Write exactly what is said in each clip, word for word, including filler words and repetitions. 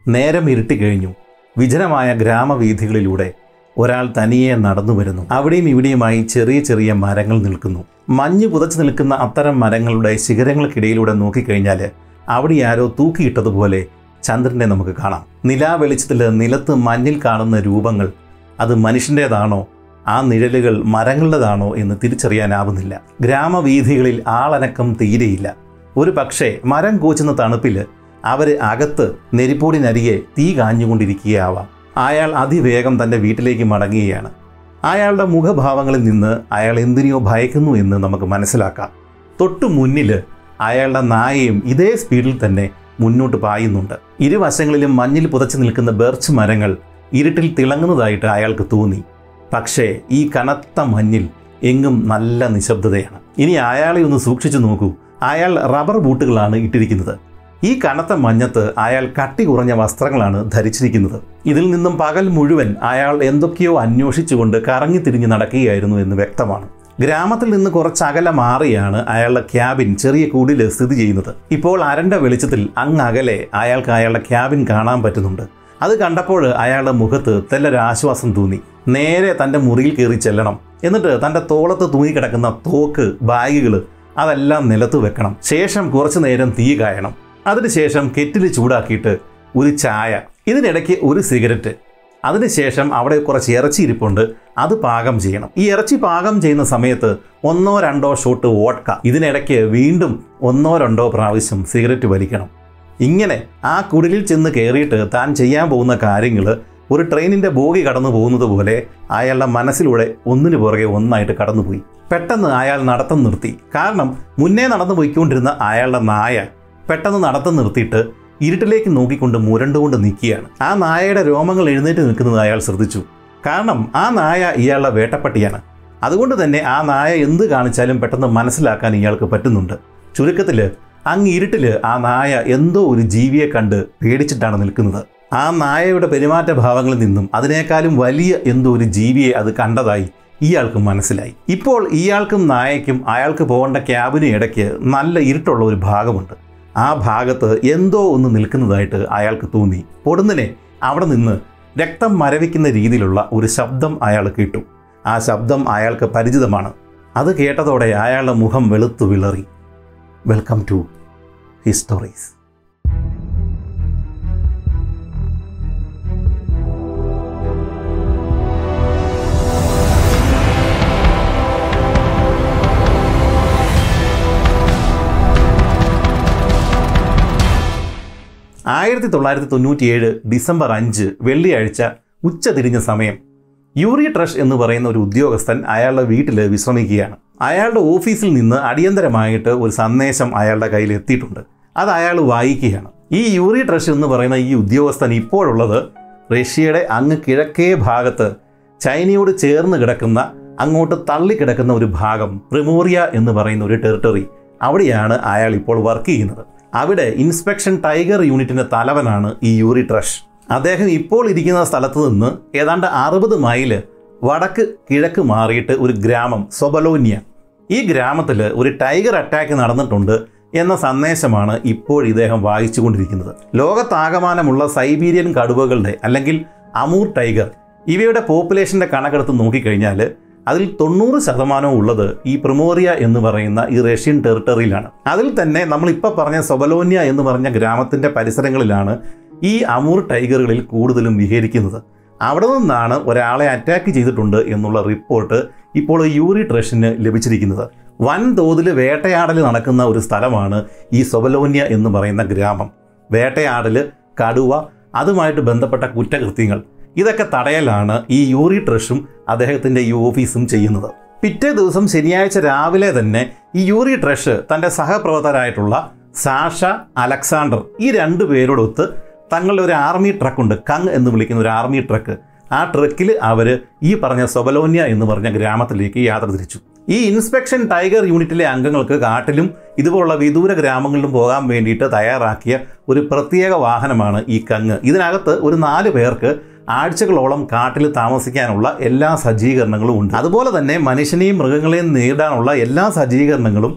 നേരം ഇരുട്ടിക്കഴിഞ്ഞു. വിജനമായ ഗ്രാമവീഥികളിലൂടെ ഒരാൾ തനിയെ നടന്നു വരുന്നു. അവിടെയും ഇവിടെയുമായി ചെറിയ ചെറിയ മരങ്ങൾ നിൽക്കുന്നു. മഞ്ഞ് പുതച്ചു നിൽക്കുന്ന അത്തരം മരങ്ങളുടെ ശിഖരങ്ങൾക്കിടയിലൂടെ നോക്കിക്കഴിഞ്ഞാൽ അവിടെ ആരോ തൂക്കിയിട്ടതുപോലെ ചന്ദ്രനെ നമുക്ക് കാണാം. നിലാവെളിച്ചത്തിൽ നിലത്ത് മഞ്ഞിൽ കാണുന്ന രൂപങ്ങൾ അത് മനുഷ്യൻ്റേതാണോ ആ നിഴലുകൾ മരങ്ങളുടേതാണോ എന്ന് തിരിച്ചറിയാനാവുന്നില്ല. ഗ്രാമവീഥികളിൽ ആളനക്കം തീരെയില്ല. ഒരു പക്ഷേ മരം കോച്ചുന്ന തണുപ്പിൽ അവർ അകത്ത് നെരിപ്പോടിനരികെ തീ കാഞ്ഞുകൊണ്ടിരിക്കുകയാവാം. അയാൾ അതിവേഗം തൻ്റെ വീട്ടിലേക്ക് മടങ്ങുകയാണ്. അയാളുടെ മുഖഭാവങ്ങളിൽ നിന്ന് അയാൾ എന്തിനെയോ ഭയക്കുന്നു എന്ന് നമുക്ക് മനസ്സിലാക്കാം. തൊട്ടു മുന്നിൽ അയാളുടെ നായയും ഇതേ സ്പീഡിൽ തന്നെ മുന്നോട്ട് പായുന്നുണ്ട്. ഇരുവശങ്ങളിലും മഞ്ഞിൽ പുതച്ചു നിൽക്കുന്ന ബെർച്ച് മരങ്ങൾ ഇരുട്ടിൽ തിളങ്ങുന്നതായിട്ട് അയാൾക്ക് തോന്നി. പക്ഷേ ഈ കനത്ത മഞ്ഞിൽ എങ്ങും നല്ല നിശബ്ദതയാണ്. ഇനി അയാളെ ഒന്ന് സൂക്ഷിച്ചു നോക്കൂ. അയാൾ റബ്ബർ ബൂട്ടുകളാണ് ഇട്ടിരിക്കുന്നത്. ഈ കനത്ത മഞ്ഞത്ത് അയാൾ കട്ടി കുറഞ്ഞ വസ്ത്രങ്ങളാണ് ധരിച്ചിരിക്കുന്നത്. ഇതിൽ നിന്നും പകൽ മുഴുവൻ അയാൾ എന്തൊക്കെയോ അന്വേഷിച്ചുകൊണ്ട് കറങ്ങിത്തിരിഞ്ഞ് നടക്കുകയായിരുന്നു എന്ന് വ്യക്തമാണ്. ഗ്രാമത്തിൽ നിന്ന് കുറച്ചകലെ മാറിയാണ് അയാളുടെ ക്യാബിൻ ചെറിയ കുടിൽ സ്ഥിതി ചെയ്യുന്നത്. ഇപ്പോൾ അരണ്ട വെളിച്ചത്തിൽ അങ്ങകലെ അയാൾക്ക് അയാളുടെ ക്യാബിൻ കാണാൻ പറ്റുന്നുണ്ട്. അത് കണ്ടപ്പോൾ അയാളുടെ മുഖത്ത് തെല്ലൊരാശ്വാസം തോന്നി. നേരെ തൻ്റെ മുറിയിൽ കയറി ചെല്ലണം. എന്നിട്ട് തൻ്റെ തോളത്ത് തൂങ്ങിക്കിടക്കുന്ന തോക്ക്, ബാഗുകൾ അതെല്ലാം നിലത്ത് വെക്കണം. ശേഷം കുറച്ചു നേരം തീ കായണം. അതിനുശേഷം കെറ്റിൽ ചൂടാക്കിയിട്ട് ഒരു ചായ, ഇതിനിടയ്ക്ക് ഒരു സിഗരറ്റ്, അതിനുശേഷം അവിടെ കുറച്ച് ഇറച്ചി ഇരിപ്പുണ്ട്, അത് പാകം ചെയ്യണം. ഈ ഇറച്ചി പാകം ചെയ്യുന്ന സമയത്ത് ഒന്നോ രണ്ടോ ഷോട്ട് വോഡ്ക, ഇതിനിടയ്ക്ക് വീണ്ടും ഒന്നോ രണ്ടോ പ്രാവശ്യം സിഗരറ്റ് വലിക്കണം. ഇങ്ങനെ ആ കുടിലിൽ ചെന്ന് കയറിയിട്ട് താൻ ചെയ്യാൻ പോകുന്ന കാര്യങ്ങൾ ഒരു ട്രെയിനിൻ്റെ ബോഗി കടന്നു പോകുന്നത് പോലെ അയാളുടെ മനസ്സിലൂടെ ഒന്നിനു പുറകെ ഒന്നായിട്ട് കടന്നുപോയി. പെട്ടെന്ന് അയാൾ നടത്തം നിർത്തി. കാരണം മുന്നേ നടന്നു പോയിക്കൊണ്ടിരുന്ന അയാളുടെ നായ പെട്ടെന്ന് നടത്തം നിർത്തിയിട്ട് ഇരുട്ടിലേക്ക് നോക്കിക്കൊണ്ട് മുരണ്ടുകൊണ്ട് നിൽക്കുകയാണ്. ആ നായയുടെ രോമങ്ങൾ എഴുന്നേറ്റ് നിൽക്കുന്നത് അയാൾ ശ്രദ്ധിച്ചു. കാരണം ആ നായ ഇയാളുടെ വേട്ടപ്പട്ടിയാണ്. അതുകൊണ്ട് തന്നെ ആ നായ എന്ത് കാണിച്ചാലും പെട്ടെന്ന് മനസ്സിലാക്കാൻ ഇയാൾക്ക് പറ്റുന്നുണ്ട്. ചുരുക്കത്തിൽ അങ്ങ് ഇരുട്ടിൽ ആ നായ എന്തോ ഒരു ജീവിയെ കണ്ട് പേടിച്ചിട്ടാണ് നിൽക്കുന്നത്. ആ നായയുടെ പെരുമാറ്റ ഭാവങ്ങളിൽ നിന്നും അതിനേക്കാളും വലിയ എന്തോ ഒരു ജീവിയെ അത് കണ്ടതായി ഇയാൾക്ക് മനസ്സിലായി. ഇപ്പോൾ ഇയാൾക്കും നായയ്ക്കും അയാൾക്ക് പോകേണ്ട ക്യാബിന് ഇടയ്ക്ക് നല്ല ഇരുട്ടുള്ള ഒരു ഭാഗമുണ്ട്. ആ ഭാഗത്ത് എന്തോ ഒന്ന് നിൽക്കുന്നതായിട്ട് അയാൾക്ക് തോന്നി. പൊടുന്നനെ അവിടെ നിന്ന് രക്തം മരവിക്കുന്ന രീതിയിലുള്ള ഒരു ശബ്ദം അയാൾ കേട്ടു. ആ ശബ്ദം അയാൾക്ക് പരിചിതമാണ്. അത് കേട്ടതോടെ അയാളുടെ മുഖം വെളുത്തു വിളറി. Welcome to histories. ആയിരത്തി തൊള്ളായിരത്തി തൊണ്ണൂറ്റിയേഴ് ഡിസംബർ അഞ്ച് വെള്ളിയാഴ്ച ഉച്ച തിരിഞ്ഞ സമയം യൂറി ട്രഷ് എന്ന് പറയുന്ന ഒരു ഉദ്യോഗസ്ഥൻ അയാളുടെ വീട്ടിൽ വിശ്രമിക്കുകയാണ്. അയാളുടെ ഓഫീസിൽ നിന്ന് അടിയന്തരമായിട്ട് ഒരു സന്ദേശം അയാളുടെ കയ്യിൽ എത്തിയിട്ടുണ്ട്. അത് അയാൾ വായിക്കുകയാണ്. ഈ യൂറി ട്രഷ് എന്ന് പറയുന്ന ഈ ഉദ്യോഗസ്ഥൻ ഇപ്പോഴുള്ളത് റഷ്യയുടെ അങ്ങ് കിഴക്കേ ഭാഗത്ത് ചൈനയോട് ചേർന്ന് കിടക്കുന്ന, അങ്ങോട്ട് തള്ളിക്കിടക്കുന്ന ഒരു ഭാഗം, പ്രിമോറിയ എന്ന് പറയുന്ന ഒരു ടെറിട്ടറി, അവിടെയാണ് അയാൾ ഇപ്പോൾ വർക്ക് ചെയ്യുന്നത്. അവിടെ ഇൻസ്പെക്ഷൻ ടൈഗർ യൂണിറ്റിൻ്റെ തലവനാണ് ഈ യൂറി ട്രഷ്. അദ്ദേഹം ഇപ്പോൾ ഇരിക്കുന്ന സ്ഥലത്ത് നിന്ന് ഏതാണ്ട് അറുപത് മൈല് വടക്ക് കിഴക്ക് മാറിയിട്ട് ഒരു ഗ്രാമം സൊബലോന്യ, ഈ ഗ്രാമത്തിൽ ഒരു ടൈഗർ അറ്റാക്ക് നടന്നിട്ടുണ്ട് എന്ന സന്ദേശമാണ് ഇപ്പോൾ ഇദ്ദേഹം വായിച്ചുകൊണ്ടിരിക്കുന്നത്. ലോകത്താകമാനമുള്ള സൈബീരിയൻ കടുവകളുടെ അല്ലെങ്കിൽ അമൂർ ടൈഗർ ഇവയുടെ പോപ്പുലേഷൻ്റെ കണക്കെടുത്ത് നോക്കിക്കഴിഞ്ഞാൽ അതിൽ തൊണ്ണൂറ് ശതമാനവും ഉള്ളത് ഈ പ്രിമോറിയ എന്ന് പറയുന്ന ഈ റഷ്യൻ ടെറിട്ടറിയിലാണ്. അതിൽ തന്നെ നമ്മളിപ്പോൾ പറഞ്ഞ സൊബലോന്യ എന്ന് പറഞ്ഞ ഗ്രാമത്തിൻ്റെ പരിസരങ്ങളിലാണ് ഈ അമൂർ ടൈഗറുകളിൽ കൂടുതലും വിഹരിക്കുന്നത്. അവിടെ നിന്നാണ് ഒരാളെ അറ്റാക്ക് ചെയ്തിട്ടുണ്ട് എന്നുള്ള റിപ്പോർട്ട് ഇപ്പോൾ യൂറി ട്രഷിന് ലഭിച്ചിരിക്കുന്നത്. വൻതോതിൽ വേട്ടയാടൽ നടക്കുന്ന ഒരു സ്ഥലമാണ് ഈ സൊബലോന്യ എന്ന് പറയുന്ന ഗ്രാമം. വേട്ടയാടൽ, കടുവ, അതുമായിട്ട് ബന്ധപ്പെട്ട കുറ്റകൃത്യങ്ങൾ, ഇതൊക്കെ തടയലാണ് ഈ യൂറി ട്രഷും അദ്ദേഹത്തിൻ്റെ ഈ ഓഫീസും ചെയ്യുന്നത്. പിറ്റേ ദിവസം ശനിയാഴ്ച രാവിലെ തന്നെ ഈ യൂറി ട്രഷ് തൻ്റെ സഹപ്രവർത്തകരായിട്ടുള്ള സാഷ, അലക്സാണ്ടർ, ഈ രണ്ടു പേരോടൊത്ത് തങ്ങളുടെ ഒരു ആർമി ട്രക്കുണ്ട്, കങ് എന്ന് വിളിക്കുന്ന ഒരു ആർമി ട്രക്ക്, ആ ട്രക്കിൽ അവർ ഈ പറഞ്ഞ സൊബലോന്യ എന്ന് പറഞ്ഞ ഗ്രാമത്തിലേക്ക് യാത്ര തിരിച്ചു. ഈ ഇൻസ്പെക്ഷൻ ടൈഗർ യൂണിറ്റിലെ അംഗങ്ങൾക്ക് കാട്ടിലും ഇതുപോലുള്ള വിദൂര ഗ്രാമങ്ങളിലും പോകാൻ വേണ്ടിയിട്ട് തയ്യാറാക്കിയ ഒരു പ്രത്യേക വാഹനമാണ് ഈ കങ്. ഇതിനകത്ത് ഒരു നാല് പേർക്ക് ആഴ്ചകളോളം കാട്ടിൽ താമസിക്കാനുള്ള എല്ലാ സജ്ജീകരണങ്ങളും ഉണ്ട്. അതുപോലെ തന്നെ മനുഷ്യനെയും മൃഗങ്ങളെയും നേരിടാനുള്ള എല്ലാ സജ്ജീകരണങ്ങളും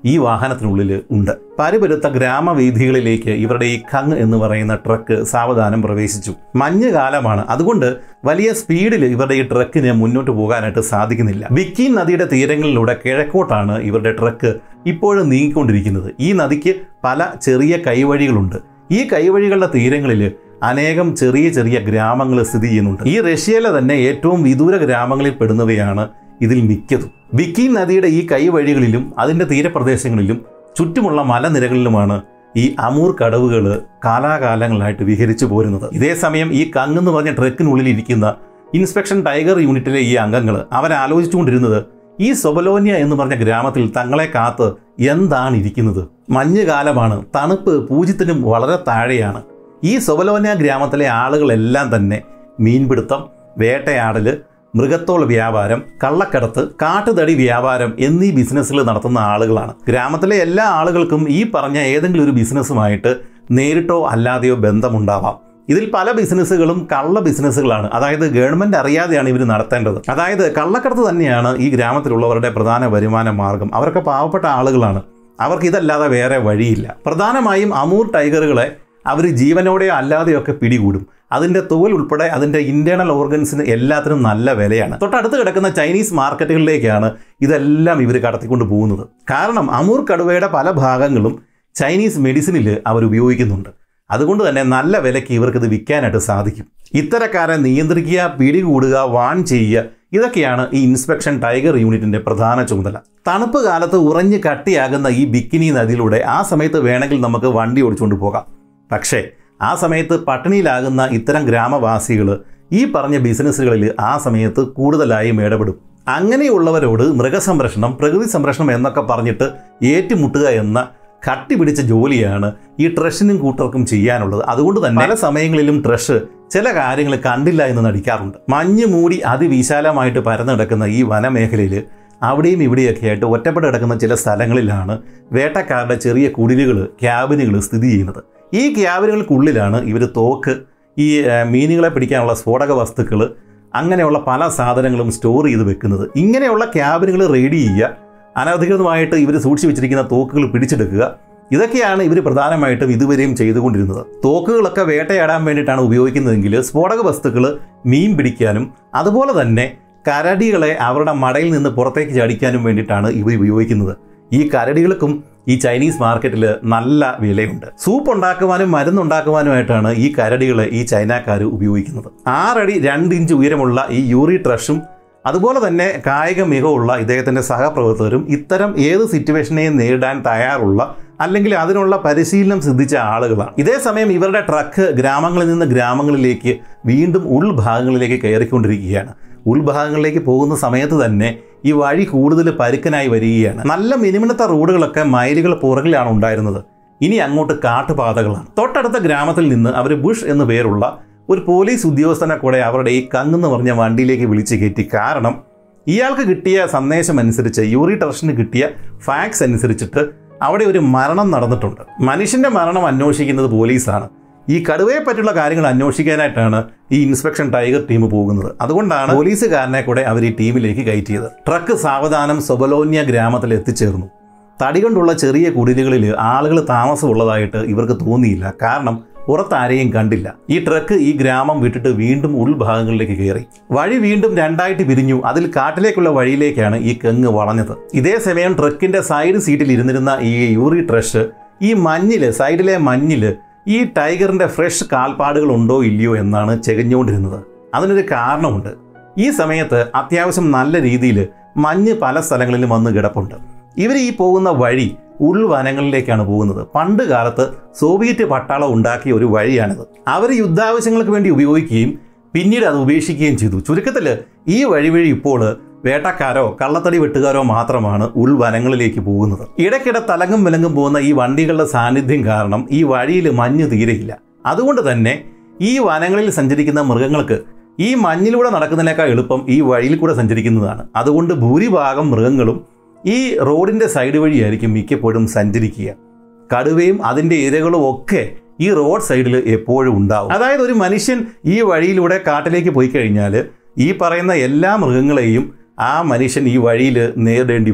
ഈ വാഹനത്തിനുള്ളിൽ ഉണ്ട്. പരുപരുത്ത ഗ്രാമവീഥികളിലേക്ക് ഇവരുടെ ഈ ഖങ് എന്ന് പറയുന്ന ട്രക്ക് സാവധാനം പ്രവേശിച്ചു. മഞ്ഞുകാലമാണ്, അതുകൊണ്ട് വലിയ സ്പീഡിൽ ഇവരുടെ ഈ ട്രക്കിന് മുന്നോട്ട് പോകാനായിട്ട് സാധിക്കുന്നില്ല. ബിക്കിൻ നദിയുടെ തീരങ്ങളിലൂടെ കിഴക്കോട്ടാണ് ഇവരുടെ ട്രക്ക് ഇപ്പോഴും നീങ്ങിക്കൊണ്ടിരിക്കുന്നത്. ഈ നദിക്ക് പല ചെറിയ കൈവഴികളുണ്ട്. ഈ കൈവഴികളുടെ തീരങ്ങളിൽ അനേകം ചെറിയ ചെറിയ ഗ്രാമങ്ങൾ സ്ഥിതി ചെയ്യുന്നുണ്ട്. ഈ റഷ്യയിലെ തന്നെ ഏറ്റവും വിദൂര ഗ്രാമങ്ങളിൽ പെടുന്നവയാണ് ഇതിൽ മിക്കതും. ബിക്കിൻ നദിയുടെ ഈ കൈവഴികളിലും അതിൻ്റെ തീരപ്രദേശങ്ങളിലും ചുറ്റുമുള്ള മലനിരകളിലുമാണ് ഈ അമൂർ കടവുകൾ കാലാകാലങ്ങളായിട്ട് വിഹരിച്ചു പോരുന്നത്. ഇതേസമയം ഈ ഖങ് എന്ന് പറഞ്ഞ ട്രക്കിനുള്ളിൽ ഇരിക്കുന്ന ഇൻസ്പെക്ഷൻ ടൈഗർ യൂണിറ്റിലെ ഈ അംഗങ്ങൾ അവരാലോചിച്ചുകൊണ്ടിരുന്നത് ഈ സൊബലോന്യ എന്ന് പറഞ്ഞ ഗ്രാമത്തിൽ തങ്ങളെ കാത്ത് എന്താണ് ഇരിക്കുന്നത്. മഞ്ഞുകാലമാണ്, തണുപ്പ് പൂജ്യത്തിനും വളരെ താഴെയാണ്. ഈ സൊബലോന്യ ഗ്രാമത്തിലെ ആളുകളെല്ലാം തന്നെ മീൻപിടുത്തം, വേട്ടയാടൽ, മൃഗത്തോൾ വ്യാപാരം, കള്ളക്കടത്ത്, കാട്ടുതടി വ്യാപാരം എന്നീ ബിസിനസ്സുകൾ നടത്തുന്ന ആളുകളാണ്. ഗ്രാമത്തിലെ എല്ലാ ആളുകൾക്കും ഈ പറഞ്ഞ ഏതെങ്കിലും ഒരു ബിസിനസ്സുമായിട്ട് നേരിട്ടോ അല്ലാതെയോ ബന്ധമുണ്ടാവാം. ഇതിൽ പല ബിസിനസ്സുകളും കള്ള ബിസിനസ്സുകളാണ്. അതായത് ഗവൺമെൻറ് അറിയാതെയാണ് ഇവർ നടത്തേണ്ടത്. അതായത് കള്ളക്കടത്ത് തന്നെയാണ് ഈ ഗ്രാമത്തിലുള്ളവരുടെ പ്രധാന വരുമാന മാർഗം. അവരൊക്കെ പാവപ്പെട്ട ആളുകളാണ്, അവർക്ക് ഇതല്ലാതെ വേറെ വഴിയില്ല. പ്രധാനമായും അമൂർ ടൈഗറുകളെ അവർ ജീവനോടെയോ അല്ലാതെയൊക്കെ പിടികൂടും. അതിൻ്റെ തോൽ ഉൾപ്പെടെ അതിൻ്റെ ഇൻറ്റേർണൽ ഓർഗൻസിന് എല്ലാത്തിനും നല്ല വിലയാണ്. തൊട്ടടുത്ത് കിടക്കുന്ന ചൈനീസ് മാർക്കറ്റുകളിലേക്കാണ് ഇതെല്ലാം ഇവർ കടത്തിക്കൊണ്ട് പോകുന്നത്. കാരണം അമൂർ കടുവയുടെ പല ഭാഗങ്ങളും ചൈനീസ് മെഡിസിനിൽ അവർ ഉപയോഗിക്കുന്നുണ്ട്. അതുകൊണ്ട് തന്നെ നല്ല വിലയ്ക്ക് ഇവർക്കിത് വിൽക്കാനായിട്ട് സാധിക്കും. ഇത്തരക്കാരെ നിയന്ത്രിക്കുക, പിടികൂടുക, വാൺ ചെയ്യുക, ഇതൊക്കെയാണ് ഈ ഇൻസ്പെക്ഷൻ ടൈഗർ യൂണിറ്റിൻ്റെ പ്രധാന ചുമതല. തണുപ്പ് കാലത്ത് ഉറഞ്ഞ് കട്ടിയാകുന്ന ഈ ബിക്കിനി നദിയിലൂടെ ആ സമയത്ത് വേണമെങ്കിൽ നമുക്ക് വണ്ടി ഓടിച്ചുകൊണ്ട് പോകാം. പക്ഷേ ആ സമയത്ത് പട്ടിണിയിലാകുന്ന ഇത്തരം ഗ്രാമവാസികൾ ഈ പറഞ്ഞ ബിസിനസ്സുകളിൽ ആ സമയത്ത് കൂടുതലായും ഇടപെടും. അങ്ങനെയുള്ളവരോട് മൃഗസംരക്ഷണം, പ്രകൃതി സംരക്ഷണം എന്നൊക്കെ പറഞ്ഞിട്ട് ഏറ്റുമുട്ടുക എന്ന കട്ടി പിടിച്ച ജോലിയാണ് ഈ ട്രഷിനും കൂട്ടർക്കും ചെയ്യാനുള്ളത്. അതുകൊണ്ട് തന്നെ പല സമയങ്ങളിലും ട്രഷ് ചില കാര്യങ്ങൾ കണ്ടില്ല എന്ന് നടിക്കാറുണ്ട്. മഞ്ഞ് മൂടി അതിവിശാലമായിട്ട് പരന്നു കിടക്കുന്ന ഈ വനമേഖലയിൽ അവിടെയും ഇവിടെയൊക്കെ ആയിട്ട് ഒറ്റപ്പെട്ട് കിടക്കുന്ന ചില സ്ഥലങ്ങളിലാണ് വേട്ടക്കാരുടെ ചെറിയ കുടിലുകൾ, ക്യാബിനുകൾ സ്ഥിതി ചെയ്യുന്നത്. ഈ ക്യാബിനുകൾക്കുള്ളിലാണ് ഇവർ തോക്ക്, ഈ മീനുകളെ പിടിക്കാനുള്ള സ്ഫോടക വസ്തുക്കൾ, അങ്ങനെയുള്ള പല സാധനങ്ങളും സ്റ്റോർ ചെയ്ത് വെക്കുന്നത്. ഇങ്ങനെയുള്ള ക്യാബിനുകൾ റെയ്ഡ് ചെയ്യുക, അനധികൃതമായിട്ട് ഇവർ സൂക്ഷിച്ചു വെച്ചിരിക്കുന്ന തോക്കുകൾ പിടിച്ചെടുക്കുക, ഇതൊക്കെയാണ് ഇവർ പ്രധാനമായിട്ടും ഇതുവരെയും ചെയ്തുകൊണ്ടിരുന്നത്. തോക്കുകളൊക്കെ വേട്ടയാടാൻ വേണ്ടിയിട്ടാണ് ഉപയോഗിക്കുന്നതെങ്കിൽ സ്ഫോടക വസ്തുക്കൾ മീൻ പിടിക്കാനും അതുപോലെ തന്നെ കരടികളെ അവരുടെ മടയിൽ നിന്ന് പുറത്തേക്ക് ചാടിക്കാനും വേണ്ടിയിട്ടാണ് ഇവർ ഉപയോഗിക്കുന്നത്. ഈ കരടികൾക്കും ഈ ചൈനീസ് മാർക്കറ്റിൽ നല്ല വിലയുണ്ട്. സൂപ്പ് ഉണ്ടാക്കുവാനും മരുന്നുണ്ടാക്കുവാനുമായിട്ടാണ് ഈ കരടികളെ ഈ ചൈനക്കാർ ഉപയോഗിക്കുന്നത്. ആറടി രണ്ട് ഇഞ്ച് ഉയരമുള്ള ഈ യൂറി ട്രഷും അതുപോലെ തന്നെ കായിക മികവുള്ള ഇദ്ദേഹത്തിൻ്റെ സഹപ്രവർത്തകരും ഇത്തരം ഏത് സിറ്റുവേഷനെയും നേരിടാൻ തയ്യാറുള്ള അല്ലെങ്കിൽ അതിനുള്ള പരിശീലനം സിദ്ധിച്ച ആളുകളാണ്. ഇതേസമയം ഇവരുടെ ട്രക്ക് ഗ്രാമങ്ങളിൽ നിന്ന് ഗ്രാമങ്ങളിലേക്ക് വീണ്ടും ഉൾഭാഗങ്ങളിലേക്ക് കയറിക്കൊണ്ടിരിക്കുകയാണ്. ഉൾഭാഗങ്ങളിലേക്ക് പോകുന്ന സമയത്ത് തന്നെ ഈ വഴി കൂടുതൽ പരുക്കനായി വരികയാണ്. നല്ല മിനിമിനത്ത റോഡുകളൊക്കെ മൈലുകൾ പുറകിലാണ് ഉണ്ടായിരുന്നത്. ഇനി അങ്ങോട്ട് കാട്ടുപാതകളാണ്. തൊട്ടടുത്ത ഗ്രാമത്തിൽ നിന്ന് അവർ ബുഷ് എന്നു പേരുള്ള ഒരു പോലീസ് ഉദ്യോഗസ്ഥനെ കൂടെ അവരുടെ ഈ ഖങ് എന്ന് പറഞ്ഞ വണ്ടിയിലേക്ക് വിളിച്ച് കയറ്റി. കാരണം ഇയാൾക്ക് കിട്ടിയ സന്ദേശം അനുസരിച്ച്, യൂറി ട്രഷിന് കിട്ടിയ ഫാക്സ് അനുസരിച്ചിട്ട് അവിടെ ഒരു മരണം നടന്നിട്ടുണ്ട്. മനുഷ്യൻ്റെ മരണം അന്വേഷിക്കുന്നത് പോലീസാണ്. ഈ കടുവയെ പറ്റിയുള്ള കാര്യങ്ങൾ അന്വേഷിക്കാനായിട്ടാണ് ഈ ഇൻസ്പെക്ഷൻ ടൈഗർ ടീം പോകുന്നത്. അതുകൊണ്ടാണ് പോലീസുകാരനെ കൂടെ അവർ ഈ ടീമിലേക്ക് കയറ്റിയത്. ട്രക്ക് സാവധാനം സൊബലോന്യ ഗ്രാമത്തിൽ എത്തിച്ചേർന്നു. തടി കൊണ്ടുള്ള ചെറിയ കുടിലുകളിൽ ആളുകൾ താമസമുള്ളതായിട്ട് ഇവർക്ക് തോന്നിയില്ല. കാരണം പുറത്താരെയും കണ്ടില്ല. ഈ ട്രക്ക് ഈ ഗ്രാമം വിട്ടിട്ട് വീണ്ടും ഉൾഭാഗങ്ങളിലേക്ക് കയറി. വഴി വീണ്ടും രണ്ടായിട്ട് പിരിഞ്ഞു. അതിൽ കാട്ടിലേക്കുള്ള വഴിയിലേക്കാണ് ഈ ഖങ് വളഞ്ഞത്. ഇതേ സമയം ട്രക്കിൻ്റെ സൈഡ് സീറ്റിൽ ഇരുന്നിരുന്ന ഈ യൂറി ട്രഷ് ഈ മഞ്ഞിൽ, സൈഡിലെ മഞ്ഞിൽ ഈ ടൈഗറിൻ്റെ ഫ്രഷ് കാൽപ്പാടുകൾ ഉണ്ടോ ഇല്ലയോ എന്നാണ് ചെകഞ്ഞുകൊണ്ടിരുന്നത്. അതിനൊരു കാരണമുണ്ട്. ഈ സമയത്ത് അത്യാവശ്യം നല്ല രീതിയിൽ മഞ്ഞ് പല സ്ഥലങ്ങളിലും വന്ന് കിടപ്പുണ്ട്. ഇവർ ഈ പോകുന്ന വഴി ഉൾവനങ്ങളിലേക്കാണ് പോകുന്നത്. പണ്ട് കാലത്ത് സോവിയറ്റ് പട്ടാളം ഉണ്ടാക്കിയ ഒരു വഴിയാണിത്. അവർ യുദ്ധാവശ്യങ്ങൾക്ക് വേണ്ടി ഉപയോഗിക്കുകയും പിന്നീട് അത് ഉപേക്ഷിക്കുകയും ചെയ്തു. ചുരുക്കത്തിൽ ഈ വഴി വഴി ഇപ്പോൾ വേട്ടക്കാരോ കള്ളത്തടി വെട്ടുകാരോ മാത്രമാണ് ഉൾവനങ്ങളിലേക്ക് പോകുന്നത്. ഇടയ്ക്കിടെ തലങ്ങും വിലങ്ങും പോകുന്ന ഈ വണ്ടികളുടെ സാന്നിധ്യം കാരണം ഈ വഴിയിൽ മഞ്ഞ് തീരെയില്ല. അതുകൊണ്ട് തന്നെ ഈ വനങ്ങളിൽ സഞ്ചരിക്കുന്ന മൃഗങ്ങൾക്ക് ഈ മഞ്ഞിലൂടെ നടക്കുന്നതിനേക്കാൾ എളുപ്പം ഈ വഴിയിൽ കൂടെ സഞ്ചരിക്കുന്നതാണ്. അതുകൊണ്ട് ഭൂരിഭാഗം മൃഗങ്ങളും ഈ റോഡിൻ്റെ സൈഡ് വഴിയായിരിക്കും മിക്കപ്പോഴും സഞ്ചരിക്കുക. കടുവയും അതിൻ്റെ ഇരകളും ഒക്കെ ഈ റോഡ് സൈഡിൽ എപ്പോഴും ഉണ്ടാവും. അതായത് ഒരു മനുഷ്യൻ ഈ വഴിയിലൂടെ കാട്ടിലേക്ക് പോയി കഴിഞ്ഞാൽ ഈ പറയുന്ന എല്ലാ മൃഗങ്ങളെയും ആ മനുഷ്യൻ ഈ വഴിയിൽ നേരിടേണ്ടി വരും.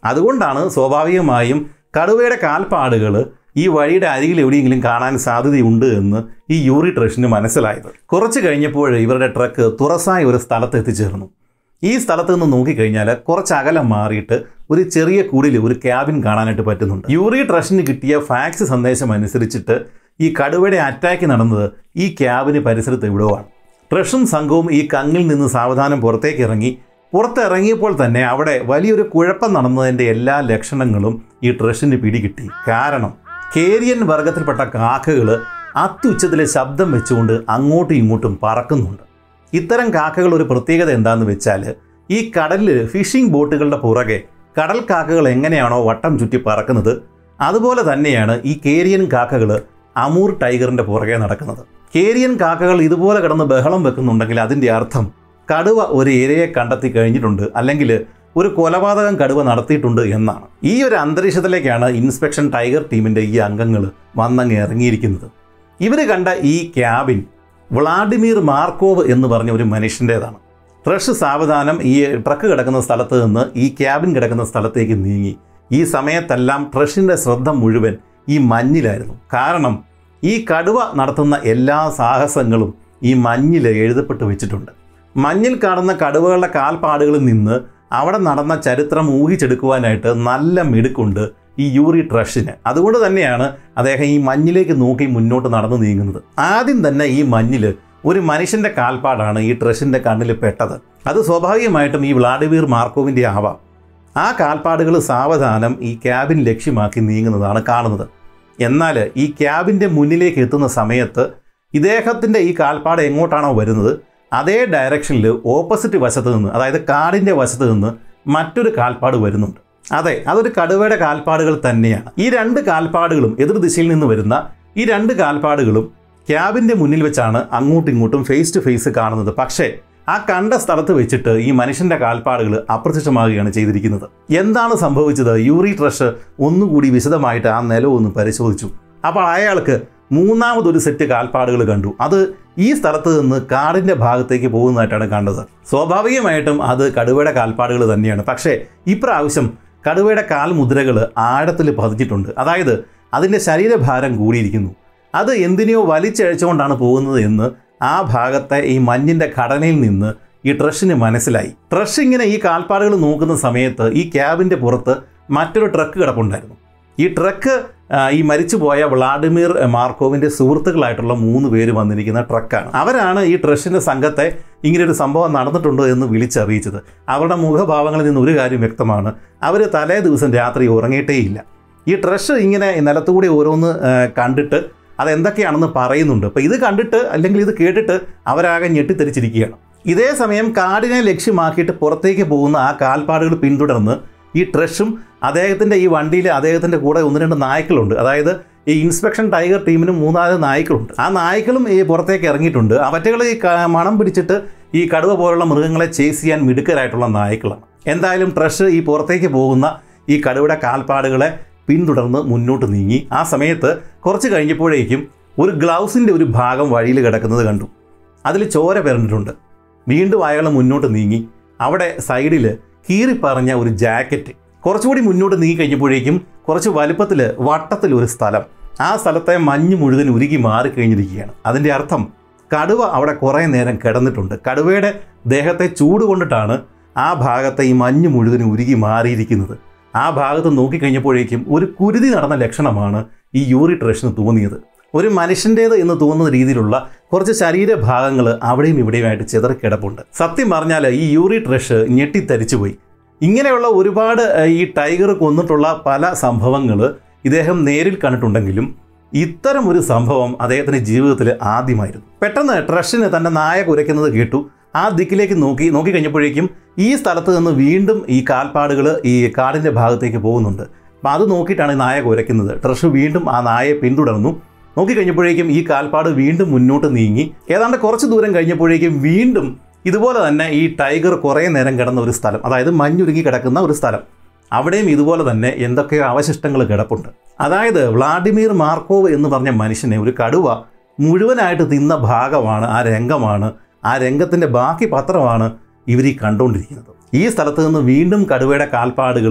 അതുകൊണ്ടാണ് സ്വാഭാവികമായും കടുവയുടെ കാൽപ്പാടുകൾ ഈ വഴിയുടെ അരികിൽ എവിടെയെങ്കിലും കാണാൻ സാധ്യതയുണ്ട് എന്ന് ഈ യൂറി ട്രഷിന് മനസ്സിലായത്. കുറച്ച് കഴിഞ്ഞപ്പോൾ ഇവരുടെ ട്രക്ക് തുറസായ ഒരു സ്ഥലത്ത് എത്തിച്ചേർന്നു. ഈ സ്ഥലത്ത് നിന്ന് നോക്കിക്കഴിഞ്ഞാൽ കുറച്ച് അകലം മാറിയിട്ട് ഒരു ചെറിയ കൂടിൽ ഒരു ക്യാബിൻ കാണാനായിട്ട് പറ്റുന്നുണ്ട്. യൂറി ട്രഷിന് കിട്ടിയ ഫാക്സ് സന്ദേശം അനുസരിച്ചിട്ട് ഈ കടുവയുടെ അറ്റാക്ക് നടന്നത് ഈ ക്യാബിന് പരിസരത്ത് എവിടെയാണ്. ട്രഷും സംഘവും ഈ കങ്ങിൽ നിന്ന് സാവധാനം പുറത്തേക്ക് ഇറങ്ങി. പുറത്തിറങ്ങിയപ്പോൾ തന്നെ അവിടെ വലിയൊരു കുഴപ്പം നടന്നതിൻ്റെ എല്ലാ ലക്ഷണങ്ങളും ഈ ട്രഷിന് പിടികിട്ടി. കാരണം കേരിയൻ വർഗത്തിൽപ്പെട്ട കാക്കകൾ അത്യുച്ചത്തിൽ ശബ്ദം വെച്ചുകൊണ്ട് അങ്ങോട്ടും ഇങ്ങോട്ടും പറക്കുന്നുണ്ട്. ഇത്തരം കാക്കകൾ ഒരു പ്രത്യേകത എന്താണെന്ന് വെച്ചാൽ ഈ കടലിൽ ഫിഷിംഗ് ബോട്ടുകളുടെ പുറകെ കടൽ കാക്കകൾ എങ്ങനെയാണോ വട്ടം ചുറ്റി പറക്കുന്നത് അതുപോലെ തന്നെയാണ് ഈ കേരിയൻ കാക്കകൾ അമൂർ ടൈഗറിൻ്റെ പുറകെ നടക്കുന്നത്. കേരിയൻ കാക്കകൾ ഇതുപോലെ കിടന്ന് ബഹളം വെക്കുന്നുണ്ടെങ്കിൽ അതിൻ്റെ അർത്ഥം കടുവ ഒരു ഇരയെ കണ്ടെത്തി കഴിഞ്ഞിട്ടുണ്ട്, അല്ലെങ്കിൽ ഒരു കൊലപാതകം കടുവ നടത്തിയിട്ടുണ്ട് എന്നാണ്. ഈ ഒരു അന്തരീക്ഷത്തിലേക്കാണ് ഇൻസ്പെക്ഷൻ ടൈഗർ ടീമിൻ്റെ ഈ അംഗങ്ങൾ വന്നങ്ങ് ഇറങ്ങിയിരിക്കുന്നത്. ഇവർ കണ്ട ഈ ക്യാബിൻ വ്ളാഡിമിർ മാർക്കോവ് എന്ന് പറഞ്ഞ ഒരു മനുഷ്യൻ്റേതാണ്. ട്രഷ് സാവധാനം ഈ ട്രക്ക് കിടക്കുന്ന സ്ഥലത്ത് നിന്ന് ഈ ക്യാബിൻ കിടക്കുന്ന സ്ഥലത്തേക്ക് നീങ്ങി. ഈ സമയത്തെല്ലാം ട്രഷിൻ്റെ ശ്രദ്ധ മുഴുവൻ ഈ മഞ്ഞിലായിരുന്നു. കാരണം ഈ കടുവ നടത്തുന്ന എല്ലാ സാഹസങ്ങളും ഈ മഞ്ഞിൽ എഴുതപ്പെട്ട് വെച്ചിട്ടുണ്ട്. മഞ്ഞിൽ കാണുന്ന കടുവകളുടെ കാൽപ്പാടുകളിൽ നിന്ന് അവിടെ നടന്ന ചരിത്രം ഊഹിച്ചെടുക്കുവാനായിട്ട് നല്ല മിടുക്കുണ്ട് ഈ യൂറി ട്രഷിന്. അതുകൊണ്ട് തന്നെയാണ് അദ്ദേഹം ഈ മഞ്ഞിലേക്ക് നോക്കി മുന്നോട്ട് നടന്നു നീങ്ങുന്നത്. ആദ്യം തന്നെ ഈ മഞ്ഞിൽ ഒരു മനുഷ്യൻ്റെ കാൽപ്പാടാണ് ഈ ട്രഷിൻ്റെ കണ്ണിൽ പെട്ടത്. അത് സ്വാഭാവികമായിട്ടും ഈ വ്ളാഡിമിർ മാർക്കോവിൻ്റെ ആവാം. ആ കാൽപ്പാടുകൾ സാവധാനം ഈ ക്യാബിൻ ലക്ഷ്യമാക്കി നീങ്ങുന്നതാണ് കാണുന്നത്. എന്നാൽ ഈ ക്യാബിൻ്റെ മുന്നിലേക്ക് എത്തുന്ന സമയത്ത് ഇദ്ദേഹത്തിൻ്റെ ഈ കാൽപ്പാട് എങ്ങോട്ടാണോ വരുന്നത് അതേ ഡയറക്ഷനിൽ ഓപ്പോസിറ്റ് വശത്ത് നിന്ന്, അതായത് കാടിൻ്റെ വശത്ത് നിന്ന് മറ്റൊരു കാൽപ്പാട് വരുന്നുണ്ട്. അതെ, അതൊരു കടുവയുടെ കാൽപ്പാടുകൾ തന്നെയാണ്. ഈ രണ്ട് കാൽപ്പാടുകളും എതിർ ദിശയിൽ നിന്ന് വരുന്ന ഈ രണ്ട് കാൽപ്പാടുകളും ക്യാബിൻ്റെ മുന്നിൽ വെച്ചാണ് അങ്ങോട്ടും ഇങ്ങോട്ടും ഫേസ് ടു ഫേസ് കാണുന്നത്. പക്ഷേ ആ കണ്ട സ്ഥലത്ത് വെച്ചിട്ട് ഈ മനുഷ്യൻ്റെ കാൽപ്പാടുകൾ അപ്രത്യക്ഷമാകുകയാണ് ചെയ്തിരിക്കുന്നത്. എന്താണ് സംഭവിച്ചത്? യൂറി ട്രഷ് ഒന്നുകൂടി വിശദമായിട്ട് ആ നിലം ഒന്ന് പരിശോധിച്ചു. അപ്പോൾ അയാൾക്ക് മൂന്നാമതൊരു സെറ്റ് കാൽപ്പാടുകൾ കണ്ടു. അത് ഈ സ്ഥലത്ത് നിന്ന് കാടിൻ്റെ ഭാഗത്തേക്ക് പോകുന്നതായിട്ടാണ് കണ്ടത്. സ്വാഭാവികമായിട്ടും അത് കടുവയുടെ കാൽപ്പാടുകൾ തന്നെയാണ്. പക്ഷേ ഇപ്രാവശ്യം കടുവയുടെ കാൽമുദ്രകൾ ആഴത്തിൽ പതിച്ചിട്ടുണ്ട്. അതായത് അതിൻ്റെ ശരീരഭാരം കൂടിയിരിക്കുന്നു. അത് എന്തിനെയോ വലിച്ചഴച്ചുകൊണ്ടാണ് പോകുന്നത് എന്ന് ആ ഭാഗത്തെ ഈ മഞ്ഞിൻ്റെ ഘടനയിൽ നിന്ന് ഈ ട്രഷിന് മനസ്സിലായി. ട്രഷ് ഇങ്ങനെ ഈ കാൽപ്പാടുകൾ നോക്കുന്ന സമയത്ത് ഈ ക്യാബിൻ്റെ പുറത്ത് മറ്റൊരു ട്രക്ക് കിടപ്പുണ്ടായിരുന്നു. ഈ ട്രക്ക് ഈ മരിച്ചുപോയ വ്ളാഡിമിർ മാർക്കോവിൻ്റെ സുഹൃത്തുക്കളായിട്ടുള്ള മൂന്ന് പേര് വന്നിരിക്കുന്ന ട്രക്കാണ്. അവരാണ് ഈ ട്രഷിൻ്റെ സംഘത്തെ ഇങ്ങനെയൊരു സംഭവം നടന്നിട്ടുണ്ടോ എന്ന് വിളിച്ചറിയിച്ചത്. അവരുടെ മുഖഭാവങ്ങളിൽ നിന്ന് ഒരു കാര്യം വ്യക്തമാണ്, അവർ തലേ ദിവസം രാത്രി ഉറങ്ങിയിട്ടേയില്ല. ഈ ട്രഷ് ഇങ്ങനെ നിലത്തുകൂടി ഓരോന്ന് കണ്ടിട്ട് അതെന്തൊക്കെയാണെന്ന് പറയുന്നുണ്ട്. അപ്പോൾ ഇത് കണ്ടിട്ട് അല്ലെങ്കിൽ ഇത് കേട്ടിട്ട് അവരാകെ ഞെട്ടിത്തെറിച്ചിരിക്കുകയാണ്. ഇതേ സമയം കാടിനെ ലക്ഷ്യമാക്കിയിട്ട് പുറത്തേക്ക് പോകുന്ന ആ കാൽപ്പാടുകൾ പിന്തുടർന്ന് ഈ ട്രഷും അദ്ദേഹത്തിൻ്റെ ഈ വണ്ടിയിൽ അദ്ദേഹത്തിൻ്റെ കൂടെ ഒന്ന് രണ്ട് നായ്ക്കളുണ്ട്. അതായത് ഈ ഇൻസ്പെക്ഷൻ ടൈഗർ ടീമിന് മൂന്നാല് നായ്ക്കളുണ്ട്. ആ നായ്ക്കളും ഈ പുറത്തേക്ക് ഇറങ്ങിയിട്ടുണ്ട്. അവറ്റകൾ ഈ മണം പിടിച്ചിട്ട് ഈ കടുവ പോലുള്ള മൃഗങ്ങളെ ചേസ് ചെയ്യാൻ മിടുക്കരായിട്ടുള്ള നായ്ക്കളാണ്. എന്തായാലും ട്രഷ് ഈ പുറത്തേക്ക് പോകുന്ന ഈ കടുവയുടെ കാൽപ്പാടുകളെ പിന്തുടർന്ന് മുന്നോട്ട് നീങ്ങി. ആ സമയത്ത് കുറച്ച് കഴിഞ്ഞപ്പോഴേക്കും ഒരു ഗ്ലൗസിൻ്റെ ഒരു ഭാഗം വഴിയിൽ കിടക്കുന്നത് കണ്ടു. അതിൽ ചോര പെരണ്ടിട്ടുണ്ട്. വീണ്ടും അയാൾ മുന്നോട്ട് നീങ്ങി. അവിടെ സൈഡിൽ കീറിപ്പറഞ്ഞ ഒരു ജാക്കറ്റ്. കുറച്ചുകൂടി മുന്നോട്ട് നീങ്ങി കഴിഞ്ഞപ്പോഴേക്കും കുറച്ച് വലുപ്പത്തിൽ വട്ടത്തിൽ ഒരു സ്ഥലം. ആ സ്ഥലത്തെ മഞ്ഞ് മുഴുവൻ ഉരുകി മാറിക്കഴിഞ്ഞിരിക്കുകയാണ്. അതിൻ്റെ അർത്ഥം കടുവ അവിടെ കുറേ നേരം കിടന്നിട്ടുണ്ട്. കടുവയുടെ ദേഹത്തെ ചൂട് കൊണ്ടിട്ടാണ് ആ ഭാഗത്തെ ഈ മഞ്ഞ് മുഴുവൻ ഉരുകി മാറിയിരിക്കുന്നത്. ആ ഭാഗത്ത് നോക്കിക്കഴിഞ്ഞപ്പോഴേക്കും ഒരു കുരുതി നടന്ന ലക്ഷണമാണ് ഈ യൂറി ട്രഷിന് തോന്നിയത്. ഒരു മനുഷ്യൻ്റേത് എന്ന് തോന്നുന്ന രീതിയിലുള്ള കുറച്ച് ശരീരഭാഗങ്ങൾ അവിടെയും ഇവിടെയുമായിട്ട് ചിതറിക്കിടപ്പുണ്ട്. സത്യം പറഞ്ഞാൽ ഈ യൂറി ട്രഷ് ഞെട്ടിത്തരിച്ചുപോയി. ഇങ്ങനെയുള്ള ഒരുപാട് ഈ ടൈഗർ കൊന്നിട്ടുള്ള പല സംഭവങ്ങൾ ഇദ്ദേഹം നേരിൽ കണ്ടിട്ടുണ്ടെങ്കിലും ഇത്തരം ഒരു സംഭവം അദ്ദേഹത്തിൻ്റെ ജീവിതത്തിൽ ആദ്യമായിരുന്നു. പെട്ടെന്ന് ട്രഷിന് തൻ്റെ നായ കുരയ്ക്കുന്നത് കേട്ടു. ആ ദിക്കിലേക്ക് നോക്കി നോക്കിക്കഴിഞ്ഞപ്പോഴേക്കും ഈ സ്ഥലത്ത് നിന്ന് വീണ്ടും ഈ കാൽപ്പാടുകൾ ഈ കാടിൻ്റെ ഭാഗത്തേക്ക് പോകുന്നുണ്ട്. അപ്പം അത് നോക്കിയിട്ടാണ് നായ കുരയ്ക്കുന്നത്. ട്രഷ് വീണ്ടും ആ നായയെ പിന്തുടർന്നു. നോക്കിക്കഴിഞ്ഞപ്പോഴേക്കും ഈ കാൽപ്പാട് വീണ്ടും മുന്നോട്ട് നീങ്ങി. ഏതാണ്ട് കുറച്ച് ദൂരം കഴിഞ്ഞപ്പോഴേക്കും വീണ്ടും ഇതുപോലെ തന്നെ ഈ ടൈഗർ കുറേ നേരം കിടന്ന ഒരു സ്ഥലം, അതായത് മഞ്ഞുരുങ്ങി കിടക്കുന്ന ഒരു സ്ഥലം, അവിടെയും ഇതുപോലെ തന്നെ എന്തൊക്കെയോ അവശിഷ്ടങ്ങൾ കിടപ്പുണ്ട്. അതായത് വ്ളാഡിമിർ മാർക്കോവ് എന്ന് പറഞ്ഞ മനുഷ്യനെ ഒരു കടുവ മുഴുവനായിട്ട് തിന്ന ഭാഗമാണ്, ആ രംഗമാണ്, ആ രംഗത്തിൻ്റെ ബാക്കി പത്രമാണ് ഇവർ ഈ കണ്ടുകൊണ്ടിരിക്കുന്നത്. ഈ സ്ഥലത്ത് നിന്ന് വീണ്ടും കടുവയുടെ കാൽപ്പാടുകൾ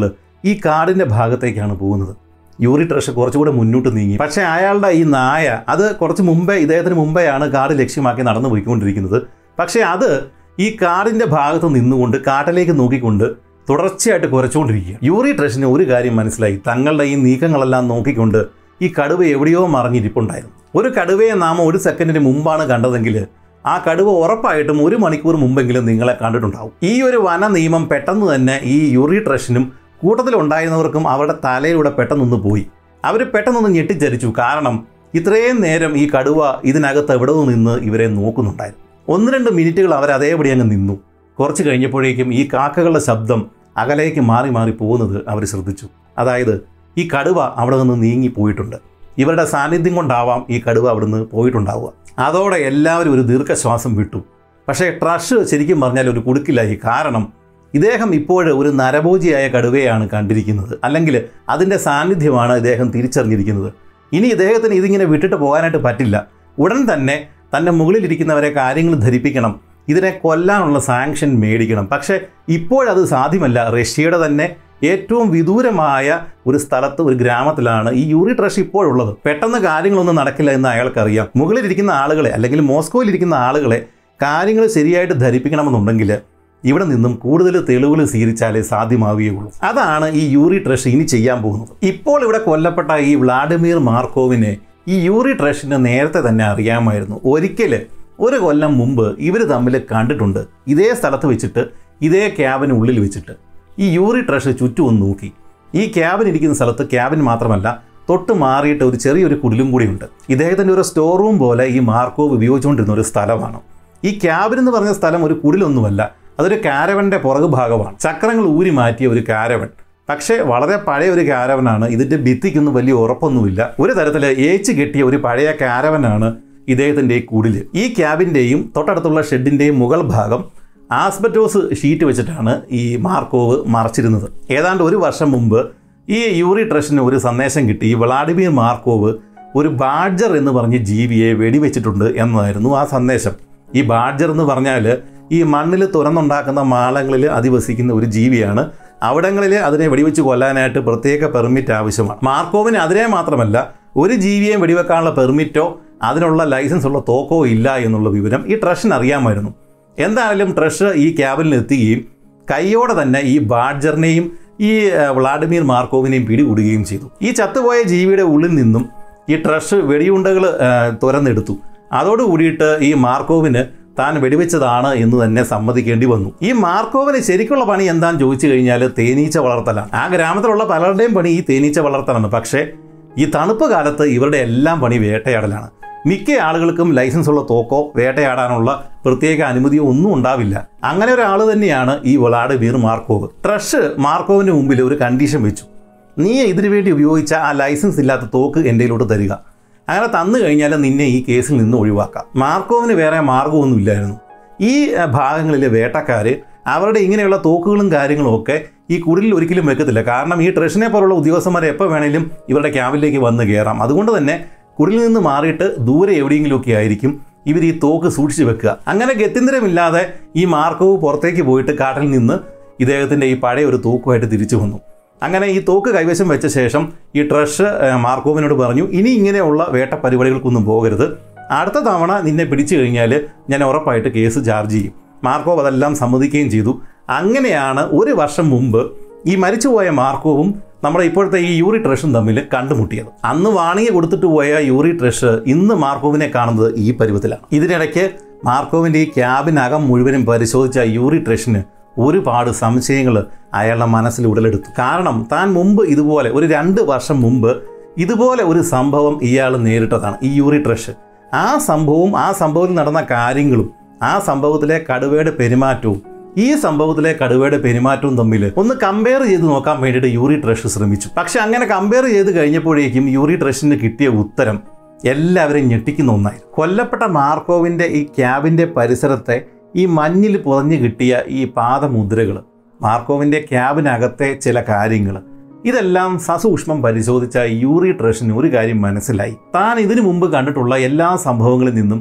ഈ കാടിൻ്റെ ഭാഗത്തേക്കാണ് പോകുന്നത്. യൂറി ട്രഷ് കുറച്ചുകൂടെ മുന്നോട്ട് നീങ്ങി. പക്ഷേ അയാളുടെ ഈ നായ അത് കുറച്ച് മുമ്പേ ഇദ്ദേഹത്തിന് മുമ്പെയാണ് കാട് ലക്ഷ്യമാക്കി നടന്നു പോയിക്കൊണ്ടിരിക്കുന്നത്. പക്ഷേ അത് ഈ കാടിൻ്റെ ഭാഗത്ത് നിന്നുകൊണ്ട് കാട്ടിലേക്ക് നോക്കിക്കൊണ്ട് തുടർച്ചയായിട്ട് കുരച്ചുകൊണ്ടിരിക്കുക. യൂറി ട്രഷിന് ഒരു കാര്യം മനസ്സിലായി. തങ്ങളുടെ ഈ നീക്കങ്ങളെല്ലാം നോക്കിക്കൊണ്ട് ഈ കടുവ എവിടെയോ മറിഞ്ഞിരിപ്പുണ്ടായിരുന്നു. ഒരു കടുവയെ നാം ഒരു സെക്കൻഡിന് മുമ്പാണ് കണ്ടതെങ്കിൽ ആ കടുവ ഉറപ്പായിട്ടും ഒരു മണിക്കൂർ മുമ്പെങ്കിലും നിങ്ങളെ കണ്ടിട്ടുണ്ടാവും. ഈ ഒരു വന നിയമം പെട്ടെന്ന് തന്നെ ഈ യൂറി ട്രഷിനും കൂട്ടത്തിലുണ്ടായിരുന്നവർക്കും അവരുടെ തലയിലൂടെ പെട്ടെന്നൊന്ന് പോയി. അവർ പെട്ടെന്നൊന്ന് ഞെട്ടിച്ചരിച്ചു. കാരണം ഇത്രയും നേരം ഈ കടുവ ഇതിനകത്ത് എവിടെ നിന്ന് ഇവരെ നോക്കുന്നുണ്ടായിരുന്നു. ഒന്ന് രണ്ട് മിനിറ്റുകൾ അവർ അതേപടി അങ്ങ് നിന്നു. കുറച്ച് കഴിഞ്ഞപ്പോഴേക്കും ഈ കാക്കകളുടെ ശബ്ദം അകലേക്ക് മാറി മാറി പോകുന്നത് അവർ ശ്രദ്ധിച്ചു. അതായത് ഈ കടുവ അവിടെ നിന്ന് നീങ്ങി പോയിട്ടുണ്ട്. ഇവരുടെ സാന്നിധ്യം കൊണ്ടാവാം ഈ കടുവ അവിടെ നിന്ന് പോയിട്ടുണ്ടാവുക. അതോടെ എല്ലാവരും ഒരു ദീർഘശ്വാസം വിട്ടു. പക്ഷേ ട്രഷ് ശരിക്കും പറഞ്ഞാൽ ഒരു കുടുക്കിലായി. കാരണം ഇദ്ദേഹം ഇപ്പോൾ ഒരു നരഭോജിയായ കടുവയാണ് കണ്ടിരിക്കുന്നത്. അല്ലെങ്കിൽ അതിൻ്റെ സാന്നിധ്യമാണ് ഇദ്ദേഹം തിരിച്ചറിഞ്ഞിരിക്കുന്നത്. ഇനി ഇദ്ദേഹത്തിന് ഇതിങ്ങനെ വിട്ടിട്ട് പോകാനായിട്ട് പറ്റില്ല. ഉടൻ തന്നെ തൻ്റെ മുകളിലിരിക്കുന്നവരെ കാര്യങ്ങൾ ധരിപ്പിക്കണം. ഇതിനെ കൊല്ലാനുള്ള സാങ്ഷൻ മേടിക്കണം. പക്ഷേ ഇപ്പോഴത് സാധ്യമല്ല. റഷ്യയുടെ തന്നെ ഏറ്റവും വിദൂരമായ ഒരു സ്ഥലത്ത്, ഒരു ഗ്രാമത്തിലാണ് ഈ യൂറി ട്രഷ് ഇപ്പോഴുള്ളത്. പെട്ടെന്ന് കാര്യങ്ങളൊന്നും നടക്കില്ല എന്ന് അയാൾക്കറിയാം. മുകളിലിരിക്കുന്ന ആളുകളെ അല്ലെങ്കിൽ മോസ്കോയിലിരിക്കുന്ന ആളുകളെ കാര്യങ്ങൾ ശരിയായിട്ട് ധരിപ്പിക്കണമെന്നുണ്ടെങ്കിൽ ഇവിടെ നിന്നും കൂടുതൽ തെളിവുകൾ സ്വീകരിച്ചാലേ സാധ്യമാവുകയുള്ളൂ. അതാണ് ഈ യൂറി ട്രഷ് ഇനി ചെയ്യാൻ പോകുന്നത്. ഇപ്പോൾ ഇവിടെ കൊല്ലപ്പെട്ട ഈ വ്ളാഡിമിർ മാർക്കോവിനെ ഈ യൂറി ട്രഷിന് നേരത്തെ തന്നെ അറിയാമായിരുന്നു. ഒരിക്കൽ ഒരു കൊല്ലം മുമ്പ് ഇവർ തമ്മിൽ കണ്ടിട്ടുണ്ട്. ഇതേ സ്ഥലത്ത് വെച്ചിട്ട്, ഇതേ ക്യാബിനുള്ളിൽ വെച്ചിട്ട്. ഈ യൂറി ട്രഷ് ചുറ്റും ഒന്ന് നോക്കി. ഈ ക്യാബിൻ ഇരിക്കുന്ന സ്ഥലത്ത് ക്യാബിൻ മാത്രമല്ല, തൊട്ട് മാറിയിട്ട് ഒരു ചെറിയൊരു കുടിലും കൂടിയുണ്ട്. ഇദ്ദേഹത്തിൻ്റെ ഒരു സ്റ്റോർ റൂം പോലെ ഈ മാർക്കോവ് ഉപയോഗിച്ചുകൊണ്ടിരുന്ന ഒരു സ്ഥലമാണ്. ഈ ക്യാബിൻ എന്ന് പറഞ്ഞ സ്ഥലം ഒരു കുടിലൊന്നുമല്ല, അതൊരു കാരവൻ്റെ പുറകു ഭാഗമാണ്. ചക്രങ്ങൾ ഊരി മാറ്റിയ ഒരു കാരവൻ. പക്ഷേ വളരെ പഴയ ഒരു കാരവനാണ്. ഇതിൻ്റെ ഭിത്തിക്കൊന്നും വലിയ ഉറപ്പൊന്നുമില്ല. ഒരു തരത്തിൽ ഏച്ച് കെട്ടിയ ഒരു പഴയ കാരവനാണ് ഇദ്ദേഹത്തിൻ്റെ ഈ കുടിൽ. ഈ ക്യാബിൻ്റെയും തൊട്ടടുത്തുള്ള ഷെഡിൻ്റെയും മുകൾ ഭാഗം ആസ്ബറ്റോസ് ഷീറ്റ് വെച്ചിട്ടാണ് ഈ മാർക്കോവ് മറച്ചിരുന്നത്. ഏതാണ്ട് ഒരു വർഷം മുമ്പ് ഈ യൂറി ട്രഷിന് ഒരു സന്ദേശം കിട്ടി. ഈ വ്ളാഡിമിർ മാർക്കോവ് ഒരു ബാഡ്ജർ എന്ന് പറഞ്ഞ ജീവിയെ വെടിവെച്ചിട്ടുണ്ട് എന്നതായിരുന്നു ആ സന്ദേശം. ഈ ബാഡ്ജർ എന്ന് പറഞ്ഞാൽ ഈ മണ്ണിൽ തുറന്നുണ്ടാക്കുന്ന മാളങ്ങളിൽ അധിവസിക്കുന്ന ഒരു ജീവിയാണ്. അവിടങ്ങളിൽ അതിനെ വെടിവെച്ച് കൊല്ലാനായിട്ട് പ്രത്യേക പെർമിറ്റ് ആവശ്യമാണ്. മാർക്കോവിന് അതിനെ മാത്രമല്ല, ഒരു ജീവിയെയും വെടിവെക്കാനുള്ള പെർമിറ്റോ അതിനുള്ള ലൈസൻസ് ഉള്ള തോക്കോ ഇല്ല എന്നുള്ള വിവരം ഈ ട്രഷിന് അറിയാമായിരുന്നു. എന്തായാലും ട്രഷ് ഈ ക്യാബിനിൽ എത്തുകയും കൈയോടെ തന്നെ ഈ ബാഡ്ജറിനെയും ഈ വ്ളാഡിമിർ മാർക്കോവിനെയും പിടികൂടുകയും ചെയ്തു. ഈ ചത്തുപോയ ജീവിയുടെ ഉള്ളിൽ നിന്നും ഈ ട്രഷ് വെടിയുണ്ടകൾ തുറന്നെടുത്തു. അതോടുകൂടിയിട്ട് ഈ മാർക്കോവിന് താൻ വെടിവെച്ചതാണ് എന്ന് തന്നെ സമ്മതിക്കേണ്ടി വന്നു. ഈ മാർക്കോവിന് ശരിക്കുള്ള പണി എന്താണെന്ന് ചോദിച്ചു കഴിഞ്ഞാൽ തേനീച്ച വളർത്തലാണ്. ആ ഗ്രാമത്തിലുള്ള പലരുടെയും പണി ഈ തേനീച്ച വളർത്തലാണ്. പക്ഷേ ഈ തണുപ്പ് കാലത്ത് ഇവരുടെ എല്ലാം പണി വേട്ടയാടലാണ്. മിക്ക ആളുകൾക്കും ലൈസൻസ് ഉള്ള തോക്കോ വേട്ടയാടാനുള്ള പ്രത്യേക അനുമതിയോ ഒന്നും ഉണ്ടാവില്ല. അങ്ങനെ ഒരാൾ തന്നെയാണ് ഈ വ്ളാഡിമിർ മാർക്കോവ്. ട്രഷ് മാർക്കോവിൻ്റെ മുമ്പിൽ ഒരു കണ്ടീഷൻ വെച്ചു. നീ ഇതിനു വേണ്ടി ഉപയോഗിച്ച ആ ലൈസൻസ് ഇല്ലാത്ത തോക്ക് എൻ്റെയിലോട്ട് തരിക. അങ്ങനെ തന്നു കഴിഞ്ഞാൽ നിന്നെ ഈ കേസിൽ നിന്ന് ഒഴിവാക്കാം. മാർക്കോവിന് വേറെ മാർഗമൊന്നുമില്ലായിരുന്നു. ഈ ഭാഗങ്ങളിലെ വേട്ടക്കാർ അവരുടെ ഇങ്ങനെയുള്ള തോക്കുകളും കാര്യങ്ങളും ഒക്കെ ഈ കുടിലിൽ ഒരിക്കലും വെക്കത്തില്ല. കാരണം ഈ ട്രഷിനെ പോലുള്ള ഉദ്യോഗസ്ഥന്മാരെ എപ്പോൾ വേണേലും ഇവരുടെ ക്യാബിലേക്ക് വന്ന് കയറാം. അതുകൊണ്ട് തന്നെ കുടിലിൽ നിന്ന് മാറിയിട്ട് ദൂരെ എവിടെയെങ്കിലുമൊക്കെ ആയിരിക്കും ഇവർ ഈ തോക്ക് സൂക്ഷിച്ച് വെക്കുക. അങ്ങനെ ഗത്യന്തരമില്ലാതെ ഈ മാർക്കോവ് പുറത്തേക്ക് പോയിട്ട് കാട്ടിൽ നിന്ന് ഇദ്ദേഹത്തിൻ്റെ ഈ പഴയ ഒരു തോക്കുമായിട്ട് തിരിച്ചു വന്നു. അങ്ങനെ ഈ തോക്ക് കൈവശം വെച്ച ശേഷം ഈ ട്രഷ് മാർക്കോവിനോട് പറഞ്ഞു, ഇനി ഇങ്ങനെയുള്ള വേട്ട പരിപാടികൾക്കൊന്നും പോകരുത്. അടുത്ത തവണ നിന്നെ പിടിച്ചു കഴിഞ്ഞാൽ ഞാൻ ഉറപ്പായിട്ട് കേസ് ചാർജ് ചെയ്യും. മാർക്കോവ് അതെല്ലാം സമ്മതിക്കുകയും ചെയ്തു. അങ്ങനെയാണ് ഒരു വർഷം മുമ്പ് ഈ മരിച്ചുപോയ മാർക്കോവും നമ്മുടെ ഇപ്പോഴത്തെ ഈ യൂറി ട്രഷും തമ്മിൽ കണ്ടുമുട്ടിയത്. അന്ന് വാണിംഗ് കൊടുത്തിട്ട് പോയ യൂറി ട്രഷ് ഇന്ന് മാർക്കോവിനെ കാണുന്നത് ഈ പരുവത്തിലാണ്. ഇതിനിടയ്ക്ക് മാർക്കോവിൻ്റെ ഈ ക്യാബിനകം മുഴുവനും പരിശോധിച്ച യൂറി ട്രഷിന് ഒരുപാട് സംശയങ്ങൾ അയാളുടെ മനസ്സിൽ ഉടലെടുത്തു. കാരണം താൻ മുമ്പ് ഇതുപോലെ ഒരു രണ്ട് വർഷം മുമ്പ് ഇതുപോലെ ഒരു സംഭവം ഇയാൾ നേരിട്ടതാണ്, ഈ യൂറി ട്രഷ്. ആ സംഭവവും ആ സംഭവത്തിൽ നടന്ന കാര്യങ്ങളും ആ സംഭവത്തിലെ കടുവയുടെ പെരുമാറ്റവും ഈ സംഭവത്തിലെ കടുവയുടെ പെരുമാറ്റവും തമ്മിൽ ഒന്ന് കമ്പയർ ചെയ്ത് നോക്കാൻ വേണ്ടിയിട്ട് യൂറി ട്രഷ് ശ്രമിച്ചു. പക്ഷെ അങ്ങനെ കമ്പയർ ചെയ്ത് കഴിഞ്ഞപ്പോഴേക്കും യൂറി ട്രഷിന് കിട്ടിയ ഉത്തരം എല്ലാവരെയും ഞെട്ടിക്കുന്ന ഒന്നായിരുന്നു. കൊല്ലപ്പെട്ട മാർക്കോവിൻ്റെ ഈ ക്യാബിൻ്റെ പരിസരത്തെ ഈ മഞ്ഞിൽ പുതഞ്ഞു കിട്ടിയ ഈ പാദമുദ്രകൾ, മാർക്കോവിൻ്റെ ക്യാബിനകത്തെ ചില കാര്യങ്ങൾ, ഇതെല്ലാം സസൂക്ഷ്മം പരിശോധിച്ച യൂറി ട്രഷിന് ഒരു കാര്യം മനസ്സിലായി. താൻ ഇതിനു മുമ്പ് കണ്ടിട്ടുള്ള എല്ലാ സംഭവങ്ങളിൽ നിന്നും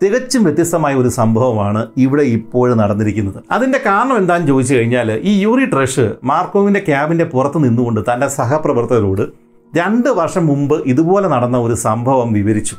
തികച്ചും വ്യത്യസ്തമായ ഒരു സംഭവമാണ് ഇവിടെ ഇപ്പോഴും നടന്നിരിക്കുന്നത്. അതിൻ്റെ കാരണം എന്താണെന്ന് ചോദിച്ചു കഴിഞ്ഞാൽ, ഈ യൂറി ട്രഷ് മാർക്കോവിൻ്റെ ക്യാബിൻ്റെ പുറത്ത് നിന്നുകൊണ്ട് തൻ്റെ സഹപ്രവർത്തകരോട് രണ്ട് വർഷം മുമ്പ് ഇതുപോലെ നടന്ന ഒരു സംഭവം വിവരിച്ചു.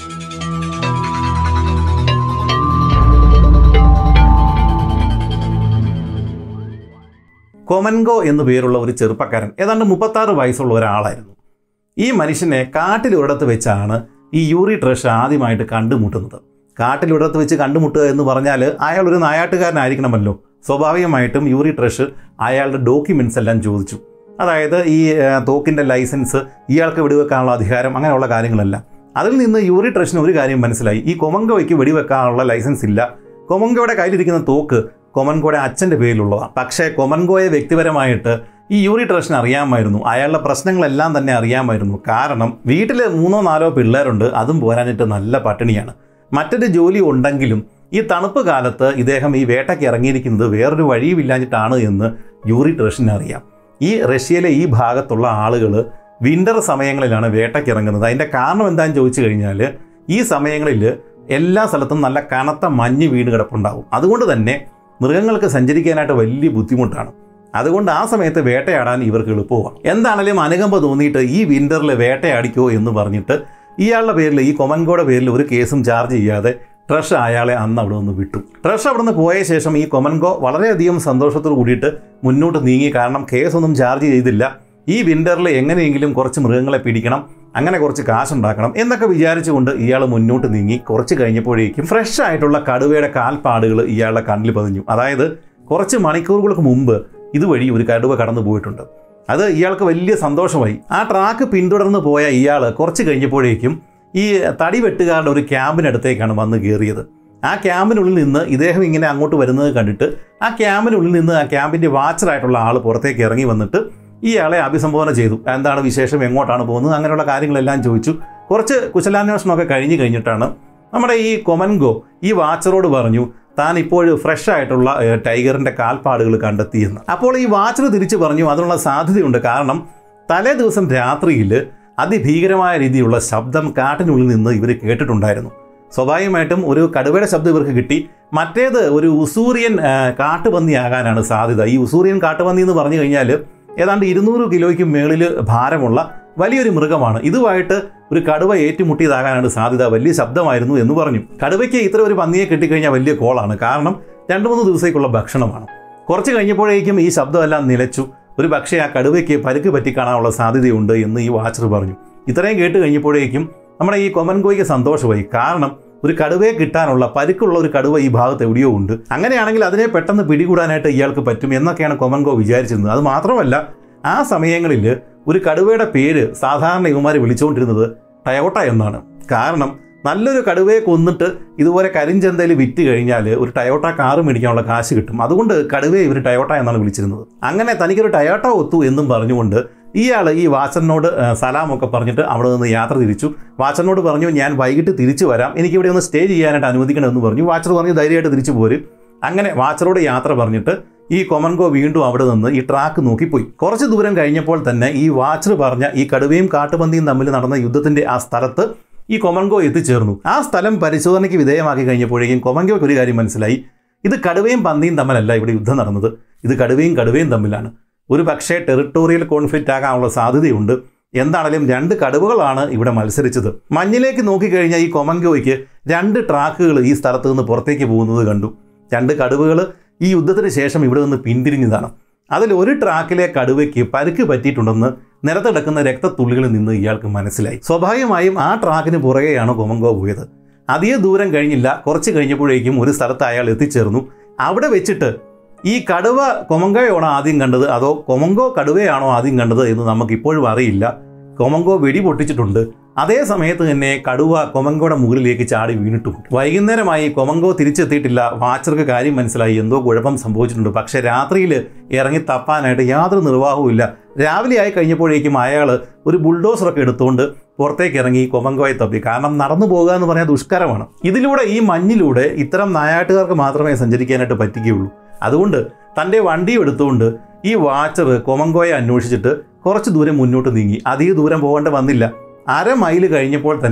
കൊമൻഗോ എന്നു പേരുള്ള ഒരു ചെറുപ്പക്കാരൻ, ഏതാണ്ട് മുപ്പത്താറ് വയസ്സുള്ള ഒരാളായിരുന്നു. ഈ മനുഷ്യനെ കാട്ടിലൊരിടത്ത് വെച്ചാണ് ഈ യൂറി ട്രഷ് ആദ്യമായിട്ട് കണ്ടുമുട്ടുന്നത്. കാട്ടിലൊരിടത്ത് വെച്ച് കണ്ടുമുട്ടുക എന്ന് പറഞ്ഞാൽ അയാൾ ഒരു നായാട്ടുകാരനായിരിക്കണമല്ലോ. സ്വാഭാവികമായിട്ടും യൂറി ട്രഷ് അയാളുടെ ഡോക്യുമെൻറ്റ്സ് എല്ലാം ചോദിച്ചു. അതായത് ഈ തോക്കിൻ്റെ ലൈസൻസ്, ഇയാൾക്ക് വെടിവെക്കാനുള്ള അധികാരം, അങ്ങനെയുള്ള കാര്യങ്ങളെല്ലാം. അതിൽ നിന്ന് യൂറി ട്രഷിന് ഒരു കാര്യം മനസ്സിലായി, ഈ കൊമൻഗോയ്ക്ക് വെടിവെക്കാനുള്ള ലൈസൻസ് ഇല്ല. കൊമൻഗോയുടെ കയ്യിലിരിക്കുന്ന തോക്ക് കൊമൻഗോയുടെ അച്ഛൻ്റെ പേരിലുള്ളതാണ്. പക്ഷേ കൊമൻഗോയെ വ്യക്തിപരമായിട്ട് ഈ യൂറി ട്രഷിന് അറിയാമായിരുന്നു. അയാളുടെ പ്രശ്നങ്ങളെല്ലാം തന്നെ അറിയാമായിരുന്നു. കാരണം വീട്ടിൽ മൂന്നോ നാലോ പിള്ളേരുണ്ട്, അതും പോരാഞ്ഞിട്ട് നല്ല പട്ടിണിയാണ്. മറ്റൊരു ജോലി ഉണ്ടെങ്കിലും ഈ തണുപ്പ് കാലത്ത് ഇദ്ദേഹം ഈ വേട്ടയ്ക്ക് ഇറങ്ങിയിരിക്കുന്നത് വേറൊരു വഴിയുമില്ലാഞ്ഞിട്ടാണ് എന്ന് യൂറി ട്രഷിന് അറിയാം. ഈ റഷ്യയിലെ ഈ ഭാഗത്തുള്ള ആളുകൾ വിൻ്റർ സമയങ്ങളിലാണ് വേട്ടയ്ക്ക് ഇറങ്ങുന്നത്. അതിൻ്റെ കാരണം എന്താണെന്ന് ചോദിച്ചു കഴിഞ്ഞാൽ, ഈ സമയങ്ങളിൽ എല്ലാ സ്ഥലത്തും നല്ല കനത്ത മഞ്ഞ് വീണ് കിടപ്പുണ്ടാവും. അതുകൊണ്ട് തന്നെ മൃഗങ്ങൾക്ക് സഞ്ചരിക്കാനായിട്ട് വലിയ ബുദ്ധിമുട്ടാണ്. അതുകൊണ്ട് ആ സമയത്ത് വേട്ടയാടാൻ ഇവർക്ക് എളുപ്പമാണ്. എന്താണെങ്കിലും അനുകമ്പ തോന്നിയിട്ട് ഈ വിൻ്ററിൽ വേട്ടയാടിക്കോ എന്ന് പറഞ്ഞിട്ട് ഇയാളുടെ പേരിൽ, ഈ കൊമൻഗോയുടെ പേരിൽ ഒരു കേസും ചാർജ് ചെയ്യാതെ ട്രഷ് അയാളെ അന്ന് അവിടെ നിന്ന് വിട്ടു. ട്രഷ് അവിടെ നിന്ന് പോയ ശേഷം ഈ കൊമൻഗോ വളരെയധികം സന്തോഷത്തോട് കൂടിയിട്ട് മുന്നോട്ട് നീങ്ങി. കാരണം കേസൊന്നും ചാർജ് ചെയ്തില്ല. ഈ വിൻ്ററിൽ എങ്ങനെയെങ്കിലും കുറച്ച് മൃഗങ്ങളെ പിടിക്കണം, അങ്ങനെ കുറച്ച് കാശുണ്ടാക്കണം എന്നൊക്കെ വിചാരിച്ചുകൊണ്ട് ഇയാൾ മുന്നോട്ട് നീങ്ങി. കുറച്ച് കഴിഞ്ഞപ്പോഴേക്കും ഫ്രഷ് ആയിട്ടുള്ള കടുവയുടെ കാൽപ്പാടുകൾ ഇയാളുടെ കണ്ണിൽ പതിഞ്ഞു. അതായത് കുറച്ച് മണിക്കൂറുകൾക്ക് മുമ്പ് ഇതുവഴി ഒരു കടുവ കടന്നു പോയിട്ടുണ്ട്. അത് ഇയാൾക്ക് വലിയ സന്തോഷമായി. ആ ട്രാക്ക് പിന്തുടർന്ന് പോയ ഇയാൾ കുറച്ച് കഴിഞ്ഞപ്പോഴേക്കും ഈ തടി വെട്ടുകാരുടെ ഒരു ക്യാമ്പിനടുത്തേക്കാണ് വന്ന് കയറിയത്. ആ ക്യാമ്പിനുള്ളിൽ നിന്ന് ഇദ്ദേഹം ഇങ്ങനെ അങ്ങോട്ട് വരുന്നത് കണ്ടിട്ട് ആ ക്യാമ്പിനുള്ളിൽ നിന്ന് ആ ക്യാമ്പിൻ്റെ വാച്ചറായിട്ടുള്ള ആൾ പുറത്തേക്ക് ഇറങ്ങി വന്നിട്ട് ഇയാളെ അഭിസംബോധന ചെയ്തു. എന്താണ് വിശേഷം, എങ്ങോട്ടാണ് പോകുന്നത്, അങ്ങനെയുള്ള കാര്യങ്ങളെല്ലാം ചോദിച്ചു. കുറച്ച് കുശലാന്വേഷണമൊക്കെ കഴിഞ്ഞ് കഴിഞ്ഞിട്ടാണ് നമ്മുടെ ഈ കൊമൻഗോ ഈ വാച്ചറോട് പറഞ്ഞു, താൻ ഇപ്പോൾ ഫ്രഷ് ആയിട്ടുള്ള ടൈഗറിൻ്റെ കാൽപ്പാടുകൾ കണ്ടെത്തിയെന്ന്. അപ്പോൾ ഈ വാച്ചർ തിരിച്ചു പറഞ്ഞു, അതിനുള്ള സാധ്യതയുണ്ട്. കാരണം തലേ ദിവസം രാത്രിയിൽ അതിഭീകരമായ രീതിയിലുള്ള ശബ്ദം കാട്ടിനുള്ളിൽ നിന്ന് ഇവർ കേട്ടിട്ടുണ്ടായിരുന്നു. സ്വാഭാവികമായിട്ടും ഒരു കടുവയുടെ ശബ്ദം ഇവർക്ക് കിട്ടി. മറ്റേത് ഒരു ഉസൂറിയൻ കാട്ടുപന്നിയാകാനാണ് സാധ്യത. ഈ ഉസൂറിയൻ കാട്ടുപന്നി എന്ന് പറഞ്ഞു കഴിഞ്ഞാൽ ഏതാണ്ട് ഇരുന്നൂറ് കിലോയ്ക്ക് മേളിൽ ഭാരമുള്ള വലിയൊരു മൃഗമാണ്. ഇതുമായിട്ട് ഒരു കടുവ ഏറ്റുമുട്ടിയതാകാനാണ് സാധ്യത. വലിയ ശബ്ദമായിരുന്നു എന്ന് പറഞ്ഞു. കടുവയ്ക്ക് ഇത്ര ഒരു പന്നിയെ കിട്ടിക്കഴിഞ്ഞാൽ വലിയ കോളാണ്. കാരണം രണ്ട് മൂന്ന് ദിവസത്തേക്കുള്ള ഭക്ഷണമാണ്. കുറച്ച് കഴിഞ്ഞപ്പോഴേക്കും ഈ ശബ്ദമെല്ലാം നിലച്ചു. ഒരു പക്ഷേ ആ കടുവയ്ക്ക് പരുക്ക് പറ്റിക്കാണാനുള്ള സാധ്യതയുണ്ട് എന്ന് ഈ വാച്ചർ പറഞ്ഞു. ഇത്രയും കേട്ട് കഴിഞ്ഞപ്പോഴേക്കും നമ്മുടെ ഈ കൊമൻഗോയ്ക്ക് സന്തോഷമായി. കാരണം ഒരു കടുവയെ കിട്ടാനുള്ള പരുക്കുള്ള ഒരു കടുവ ഈ ഭാഗത്ത് എവിടെയോ ഉണ്ട്. അങ്ങനെയാണെങ്കിൽ അതിനെ പെട്ടെന്ന് പിടികൂടാനായിട്ട് ഇയാൾക്ക് പറ്റും എന്നൊക്കെയാണ് കൊമൻഗോ വിചാരിച്ചിരുന്നത്. അത് മാത്രമല്ല, ആ സമയങ്ങളിൽ ഒരു കടുവയുടെ പേര് സാധാരണ ഇവന്മാർ വിളിച്ചുകൊണ്ടിരുന്നത് ടയോട്ട എന്നാണ്. കാരണം നല്ലൊരു കടുവയെ കൊന്നിട്ട് ഇതുപോലെ കരിഞ്ചന്തയിൽ വിറ്റ് കഴിഞ്ഞാൽ ഒരു ടയോട്ട കാറ് മേടിക്കാനുള്ള കാശ് കിട്ടും. അതുകൊണ്ട് കടുവയെ ഇവർ ടയോട്ട എന്നാണ് വിളിച്ചിരുന്നത്. അങ്ങനെ തനിക്കൊരു ടയോട്ട ഒത്തു എന്നും പറഞ്ഞുകൊണ്ട് ഇയാൾ ഈ വാച്ചറിനോട് സലാമൊക്കെ പറഞ്ഞിട്ട് അവിടെ നിന്ന് യാത്ര തിരിച്ചു. വാച്ചറിനോട് പറഞ്ഞു, ഞാൻ വൈകിട്ട് തിരിച്ചു വരാം, എനിക്കിവിടെ ഒന്ന് സ്റ്റേ ചെയ്യാനായിട്ട് അനുവദിക്കണമെന്ന് പറഞ്ഞു. വാച്ചർ പറഞ്ഞു, ധൈര്യമായിട്ട് തിരിച്ചു പോരും. അങ്ങനെ വാച്ചറോട് യാത്ര പറഞ്ഞിട്ട് ഈ കൊമൻഗോ വീണ്ടും അവിടെ നിന്ന് ഈ ട്രാക്ക് നോക്കിപ്പോയി. കുറച്ച് ദൂരം കഴിഞ്ഞപ്പോൾ തന്നെ ഈ വാച്ചർ പറഞ്ഞ ഈ കടുവയും കാട്ടുപന്നിയും തമ്മിൽ നടന്ന യുദ്ധത്തിൻ്റെ ആ സ്ഥലത്ത് ഈ കൊമൻഗോ എത്തിച്ചേർന്നു. ആ സ്ഥലം പരിശോധനയ്ക്ക് വിധേയമാക്കി കഴിഞ്ഞപ്പോഴേക്കും കൊമൻഗോയ്ക്ക് ഒരു കാര്യം മനസ്സിലായി. ഇത് കടുവയും പന്നിയും തമ്മിലല്ല ഇവിടെ യുദ്ധം നടന്നത്, ഇത് കടുവയും കടുവയും തമ്മിലാണ്. ഒരു പക്ഷേ ടെറിട്ടോറിയൽ കോൺഫ്ലിക്റ്റ് ആകാനുള്ള സാധ്യതയുണ്ട്. എന്താണെങ്കിലും രണ്ട് കടുവകളാണ് ഇവിടെ മത്സരിച്ചത്. മഞ്ഞിലേക്ക് നോക്കിക്കഴിഞ്ഞാൽ ഈ കൊമൻഗോയ്ക്ക് രണ്ട് ട്രാക്കുകൾ ഈ സ്ഥലത്ത് നിന്ന് പുറത്തേക്ക് പോകുന്നത് കണ്ടു. രണ്ട് കടുവകൾ ഈ യുദ്ധത്തിന് ശേഷം ഇവിടെ നിന്ന് പിന്തിരിഞ്ഞതാണ്. അതിൽ ഒരു ട്രാക്കിലെ കടുവയ്ക്ക് പരുക്ക് പറ്റിയിട്ടുണ്ടെന്ന് നിലത്തിടക്കുന്ന രക്തത്തുള്ളികളിൽ നിന്ന് ഇയാൾക്ക് മനസ്സിലായി. സ്വാഭാവികമായും ആ ട്രാക്കിന് പുറകെയാണ് കൊമൻഗോ പോയത്. അധിക ദൂരം കഴിഞ്ഞില്ല, കുറച്ച് കഴിഞ്ഞപ്പോഴേക്കും ഒരു സ്ഥലത്ത് അയാൾ എത്തിച്ചേർന്നു. അവിടെ വെച്ചിട്ട് ഈ കടുവ കൊമൻഗോയാണോ ആദ്യം കണ്ടത് അതോ കൊമൻഗോ കടുവയാണോ ആദ്യം കണ്ടത് എന്ന് നമുക്കിപ്പോഴും അറിയില്ല. കൊമൻഗോ വെടി പൊട്ടിച്ചിട്ടുണ്ട്. അതേ സമയത്ത് തന്നെ കടുവ കൊമൻഗോയുടെ മുകളിലേക്ക് ചാടി വീണിട്ടുമുണ്ട്. വൈകുന്നേരമായി കൊമൻഗോ തിരിച്ചെത്തിയിട്ടില്ല. വാച്ചർക്ക് കാര്യം മനസ്സിലായി, എന്തോ കുഴപ്പം സംഭവിച്ചിട്ടുണ്ട്. പക്ഷേ രാത്രിയിൽ ഇറങ്ങി തപ്പാനായിട്ട് യാതൊരു നിർവാഹവും ഇല്ല. രാവിലെ ആയി കഴിഞ്ഞപ്പോഴേക്കും അയാൾ ഒരു ബുൾഡോസറൊക്കെ എടുത്തുകൊണ്ട് പുറത്തേക്ക് ഇറങ്ങി കൊമൻഗോയെ തപ്പി. കാരണം നടന്നു പോകുക എന്ന് പറഞ്ഞാൽ ദുഷ്കരമാണ്. ഇതിലൂടെ, ഈ മഞ്ഞിലൂടെ ഇത്തരം നായാട്ടുകാർക്ക് മാത്രമേ സഞ്ചരിക്കാനായിട്ട് പറ്റുകയുള്ളൂ. അതുകൊണ്ട് തൻ്റെ വണ്ടി എടുത്തുകൊണ്ട് ഈ വാച്ചർ കൊമൻഗോയെ അന്വേഷിച്ചിട്ട് കുറച്ച് ദൂരം മുന്നോട്ട് നീങ്ങി. അധിക ദൂരം പോകേണ്ട വന്നില്ല. അര മൈൽ കഴിഞ്ഞപ്പോൾ തന്നെ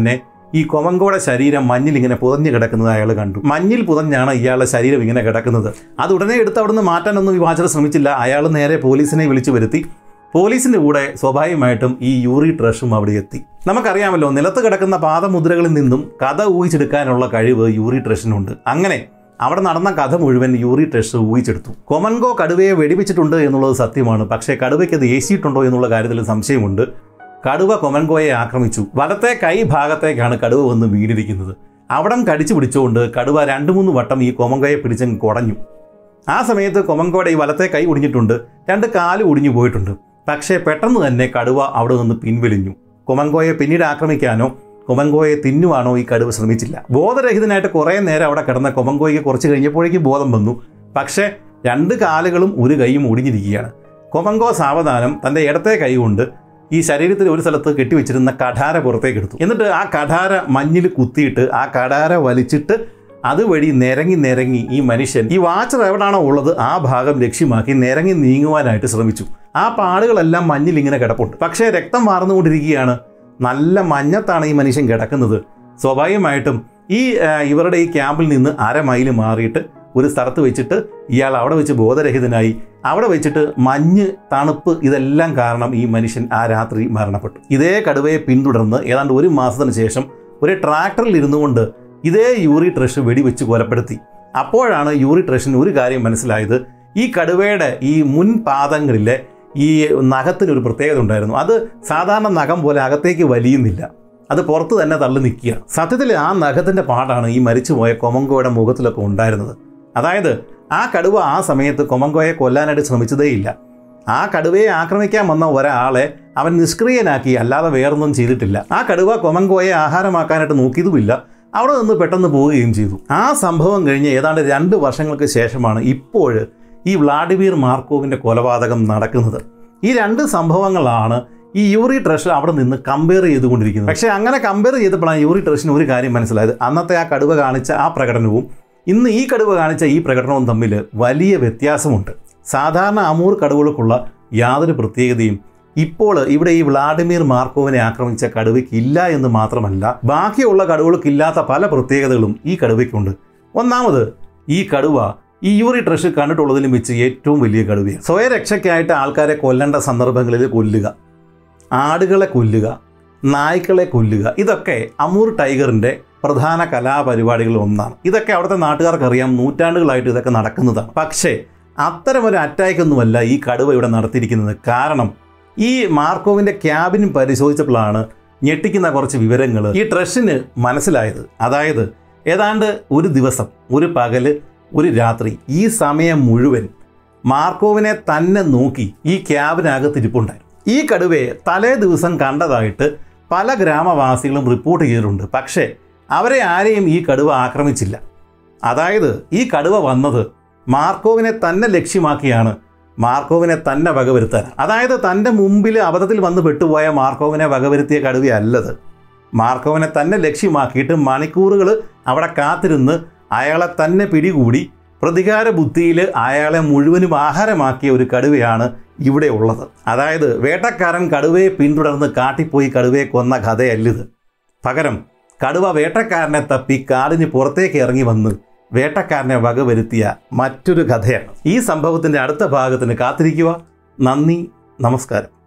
ഈ കൊമങ്കോയുടെ ശരീരം മഞ്ഞിൽ ഇങ്ങനെ പുതഞ്ഞു കിടക്കുന്നത് അയാൾ കണ്ടു. മഞ്ഞിൽ പുതഞ്ഞാണ് ഇയാളുടെ ശരീരം ഇങ്ങനെ കിടക്കുന്നത്. അത് ഉടനെ എടുത്ത് അവിടുന്ന് മാറ്റാനൊന്നും ഈ വാച്ചർ ശ്രമിച്ചില്ല. അയാൾ നേരെ പോലീസിനെ വിളിച്ചു വരുത്തി. പോലീസിൻ്റെ കൂടെ സ്വാഭാവികമായിട്ടും ഈ യൂറി ട്രഷും അവിടെ എത്തി. നമുക്കറിയാമല്ലോ, നിലത്ത് കിടക്കുന്ന പാദമുദ്രകളിൽ നിന്നും കഥ ഊഹിച്ചെടുക്കാനുള്ള കഴിവ് യൂറി ട്രഷിനുണ്ട്. അങ്ങനെ അവിടെ നടന്ന കഥ മുഴുവൻ യൂറി ട്രഷ് ഊഹിച്ചെടുത്തു. കൊമൻഗോ കടുവയെ വെടിവെച്ചിട്ടുണ്ട് എന്നുള്ളത് സത്യമാണ്. പക്ഷേ കടുവയ്ക്ക് അത് ഏശിയിട്ടുണ്ടോ എന്നുള്ള കാര്യത്തിൽ സംശയമുണ്ട്. കടുവ കൊമൻഗോയെ ആക്രമിച്ചു. വലത്തെ കൈ ഭാഗത്തേക്കാണ് കടുവ വന്ന് വീണിരിക്കുന്നത്. അവിടം കടിച്ചു പിടിച്ചുകൊണ്ട് കടുവ രണ്ട് മൂന്ന് വട്ടം ഈ കൊമൻഗോയെ പിടിച്ചങ്ങ് കുടഞ്ഞു. ആ സമയത്ത് കൊമൻഗോയുടെ ഈ വലത്തെ കൈ ഒടിഞ്ഞിട്ടുണ്ട്, രണ്ട് കാല് ഒടിഞ്ഞു പോയിട്ടുണ്ട്. പക്ഷേ പെട്ടെന്ന് തന്നെ കടുവ അവിടെ നിന്ന് പിൻവലിഞ്ഞു. കൊമൻഗോയെ പിന്നീട് ആക്രമിക്കാനോ കൊമൻഗോയെ തിന്നുവാനോ ഈ കടുവ ശ്രമിച്ചില്ല. ബോധരഹിതനായിട്ട് കുറേ നേരം അവിടെ കിടന്ന കൊമൻഗോയ്ക്ക് കുറച്ച് കഴിഞ്ഞപ്പോഴേക്കും ബോധം വന്നു. പക്ഷേ രണ്ട് കാലുകളും ഒരു കൈയും ഒടിഞ്ഞിരിക്കുകയാണ്. കൊമൻഗോ സാവധാനം തൻ്റെ ഇടത്തെ കൈ കൊണ്ട് ഈ ശരീരത്തിൽ ഒരു സ്ഥലത്ത് കെട്ടിവെച്ചിരുന്ന കഠാര പുറത്തേക്ക് എടുത്തു. എന്നിട്ട് ആ കഠാര മഞ്ഞിൽ കുത്തിയിട്ട് ആ കഠാര വലിച്ചിട്ട് അതുവഴി നിരങ്ങി നിരങ്ങി ഈ മനുഷ്യൻ ഈ വാച്ചർ എവിടെയാണോ ഉള്ളത് ആ ഭാഗം ലക്ഷ്യമാക്കി നിരങ്ങി നീങ്ങുവാനായിട്ട് ശ്രമിച്ചു. ആ പാടുകളെല്ലാം മഞ്ഞിൽ ഇങ്ങനെ കിടപ്പുണ്ട്. പക്ഷേ രക്തം വാർന്നുകൊണ്ടിരിക്കുകയാണ്. നല്ല മഞ്ഞത്താണ് ഈ മനുഷ്യൻ കിടക്കുന്നത്. സ്വാഭാവികമായിട്ടും ഈ ഇവരുടെ ഈ ക്യാമ്പിൽ നിന്ന് അര മൈൽ മാറിയിട്ട് ഒരു സ്ഥലത്ത് വെച്ചിട്ട് ഇയാൾ അവിടെ വെച്ച് ബോധരഹിതനായി. അവിടെ വെച്ചിട്ട് മഞ്ഞ്, തണുപ്പ് ഇതെല്ലാം കാരണം ഈ മനുഷ്യൻ ആ രാത്രി മരണപ്പെട്ടു. ഇതേ കടുവയെ പിന്തുടർന്ന് ഏതാണ്ട് ഒരു മാസത്തിന് ശേഷം ഒരു ട്രാക്ടറിൽ ഇരുന്നു കൊണ്ട് ഇതേ യൂറി ട്രഷ് വെടിവെച്ച് കൊലപ്പെടുത്തി. അപ്പോഴാണ് യൂറി ട്രഷിന് ഒരു കാര്യം മനസ്സിലായത്. ഈ കടുവയുടെ ഈ മുൻപാദങ്ങളിലെ ഈ നഖത്തിനൊരു പ്രത്യേകത ഉണ്ടായിരുന്നു. അത് സാധാരണ നഖം പോലെ അകത്തേക്ക് വലിയുന്നില്ല, അത് പുറത്ത് തന്നെ തള്ളി നിൽക്കുക. സത്യത്തിൽ ആ നഖത്തിൻ്റെ പാടാണ് ഈ മരിച്ചുപോയ കൊമൻഗോയുടെ മുഖത്തിലൊക്കെ ഉണ്ടായിരുന്നത്. അതായത് ആ കടുവ ആ സമയത്ത് കൊമൻഗോയെ കൊല്ലാനായിട്ട് ശ്രമിച്ചതേയില്ല. ആ കടുവയെ ആക്രമിക്കാൻ വന്ന ഒരാളെ അവൻ നിഷ്ക്രിയനാക്കി, അല്ലാതെ വേറൊന്നും ചെയ്തിട്ടില്ല. ആ കടുവ കൊമൻഗോയെ ആഹാരമാക്കാനായിട്ട് നോക്കിയതുമില്ല, അവിടെ നിന്ന് പെട്ടെന്ന് പോവുകയും ചെയ്തു. ആ സംഭവം കഴിഞ്ഞ് ഏതാണ്ട് രണ്ട് വർഷങ്ങൾക്ക് ശേഷമാണ് ഇപ്പോൾ ഈ വ്ളാഡിമിർ മാർക്കോവിൻ്റെ കൊലപാതകം നടക്കുന്നത്. ഈ രണ്ട് സംഭവങ്ങളാണ് ഈ യൂറി ട്രഷ് അവിടെ നിന്ന് കമ്പയർ ചെയ്തുകൊണ്ടിരിക്കുന്നത്. പക്ഷേ അങ്ങനെ കമ്പയർ ചെയ്തപ്പോഴാണ് യൂറി ട്രഷിന് ഒരു കാര്യം മനസ്സിലായത്. അന്നത്തെ ആ കടുവ കാണിച്ച ആ പ്രകടനവും ഇന്ന് ഈ കടുവ കാണിച്ച ഈ പ്രകടനവും തമ്മിൽ വലിയ വ്യത്യാസമുണ്ട്. സാധാരണ അമൂർ കടുവകൾക്കുള്ള യാതൊരു പ്രത്യേകതയും ഇപ്പോൾ ഇവിടെ ഈ വ്ളാഡിമിർ മാർക്കോവിനെ ആക്രമിച്ച കടുവയ്ക്ക് ഇല്ല എന്ന് മാത്രമല്ല, ബാക്കിയുള്ള കടുവകൾക്കില്ലാത്ത പല പ്രത്യേകതകളും ഈ കടുവയ്ക്കുണ്ട്. ഒന്നാമത്, ഈ കടുവ ഈ യൂറി ട്രഷ് കണ്ടിട്ടുള്ളതിലും വെച്ച് ഏറ്റവും വലിയ കടുവയാണ്. സ്വയരക്ഷയ്ക്കായിട്ട് ആൾക്കാരെ കൊല്ലേണ്ട സന്ദർഭങ്ങളിൽ കൊല്ലുക, ആടുകളെ കൊല്ലുക, നായ്ക്കളെ കൊല്ലുക, ഇതൊക്കെ അമൂർ ടൈഗറിൻ്റെ പ്രധാന കലാപരിപാടികളിൽ ഒന്നാണ്. ഇതൊക്കെ അവിടുത്തെ നാട്ടുകാർക്കറിയാം, നൂറ്റാണ്ടുകളായിട്ട് ഇതൊക്കെ നടക്കുന്നതാണ്. പക്ഷേ അത്തരമൊരു അറ്റാക്കൊന്നുമല്ല ഈ കടുവ ഇവിടെ നടത്തിയിരിക്കുന്നത്. കാരണം ഈ മാർക്കോവിൻ്റെ ക്യാബിൻ പരിശോധിച്ചപ്പോഴാണ് ഞെട്ടിക്കുന്ന കുറച്ച് വിവരങ്ങൾ ഈ ട്രഷിന് മനസ്സിലായത്. അതായത് ഏതാണ്ട് ഒരു ദിവസം, ഒരു പകല്, ഒരു രാത്രി, ഈ സമയം മുഴുവൻ മാർക്കോവിനെ തന്നെ നോക്കി ഈ ക്യാബിനകത്ത് ഇരിപ്പുണ്ടായിരുന്നു. ഈ കടുവയെ തലേ ദിവസം കണ്ടതായിട്ട് പല ഗ്രാമവാസികളും റിപ്പോർട്ട് ചെയ്തിട്ടുണ്ട്. പക്ഷേ അവരെ ആരെയും ഈ കടുവ ആക്രമിച്ചില്ല. അതായത് ഈ കടുവ വന്നത് മാർക്കോവിനെ തന്നെ ലക്ഷ്യമാക്കിയാണ്, മാർക്കോവിനെ തന്നെ വകവരുത്താൻ. അതായത് തൻ്റെ മുമ്പിൽ അബദ്ധത്തിൽ വന്ന് പെട്ടുപോയ മാർക്കോവിനെ വകവരുത്തിയ കടുവയല്ലത്. മാർക്കോവിനെ തന്നെ ലക്ഷ്യമാക്കിയിട്ട് മണിക്കൂറുകൾ അവിടെ കാത്തിരുന്ന് അയാളെ തന്നെ പിടികൂടി പ്രതികാര ബുദ്ധിയിൽ അയാളെ മുഴുവനും ആഹാരമാക്കിയ ഒരു കടുവയാണ് ഇവിടെ ഉള്ളത്. അതായത് വേട്ടക്കാരൻ കടുവയെ പിന്തുടർന്ന് കാട്ടിപ്പോയി കടുവയെ കൊന്ന കഥയല്ലിത്. പകരം കടുവ വേട്ടക്കാരനെ തപ്പി കാടിന് പുറത്തേക്ക് ഇറങ്ങി വന്ന് വേട്ടക്കാരനെ വകവരുത്തിയ മറ്റൊരു കഥയാണ്. ഈ സംഭവത്തിൻ്റെ അടുത്ത ഭാഗത്തിന് കാത്തിരിക്കുക. നന്ദി, നമസ്കാരം.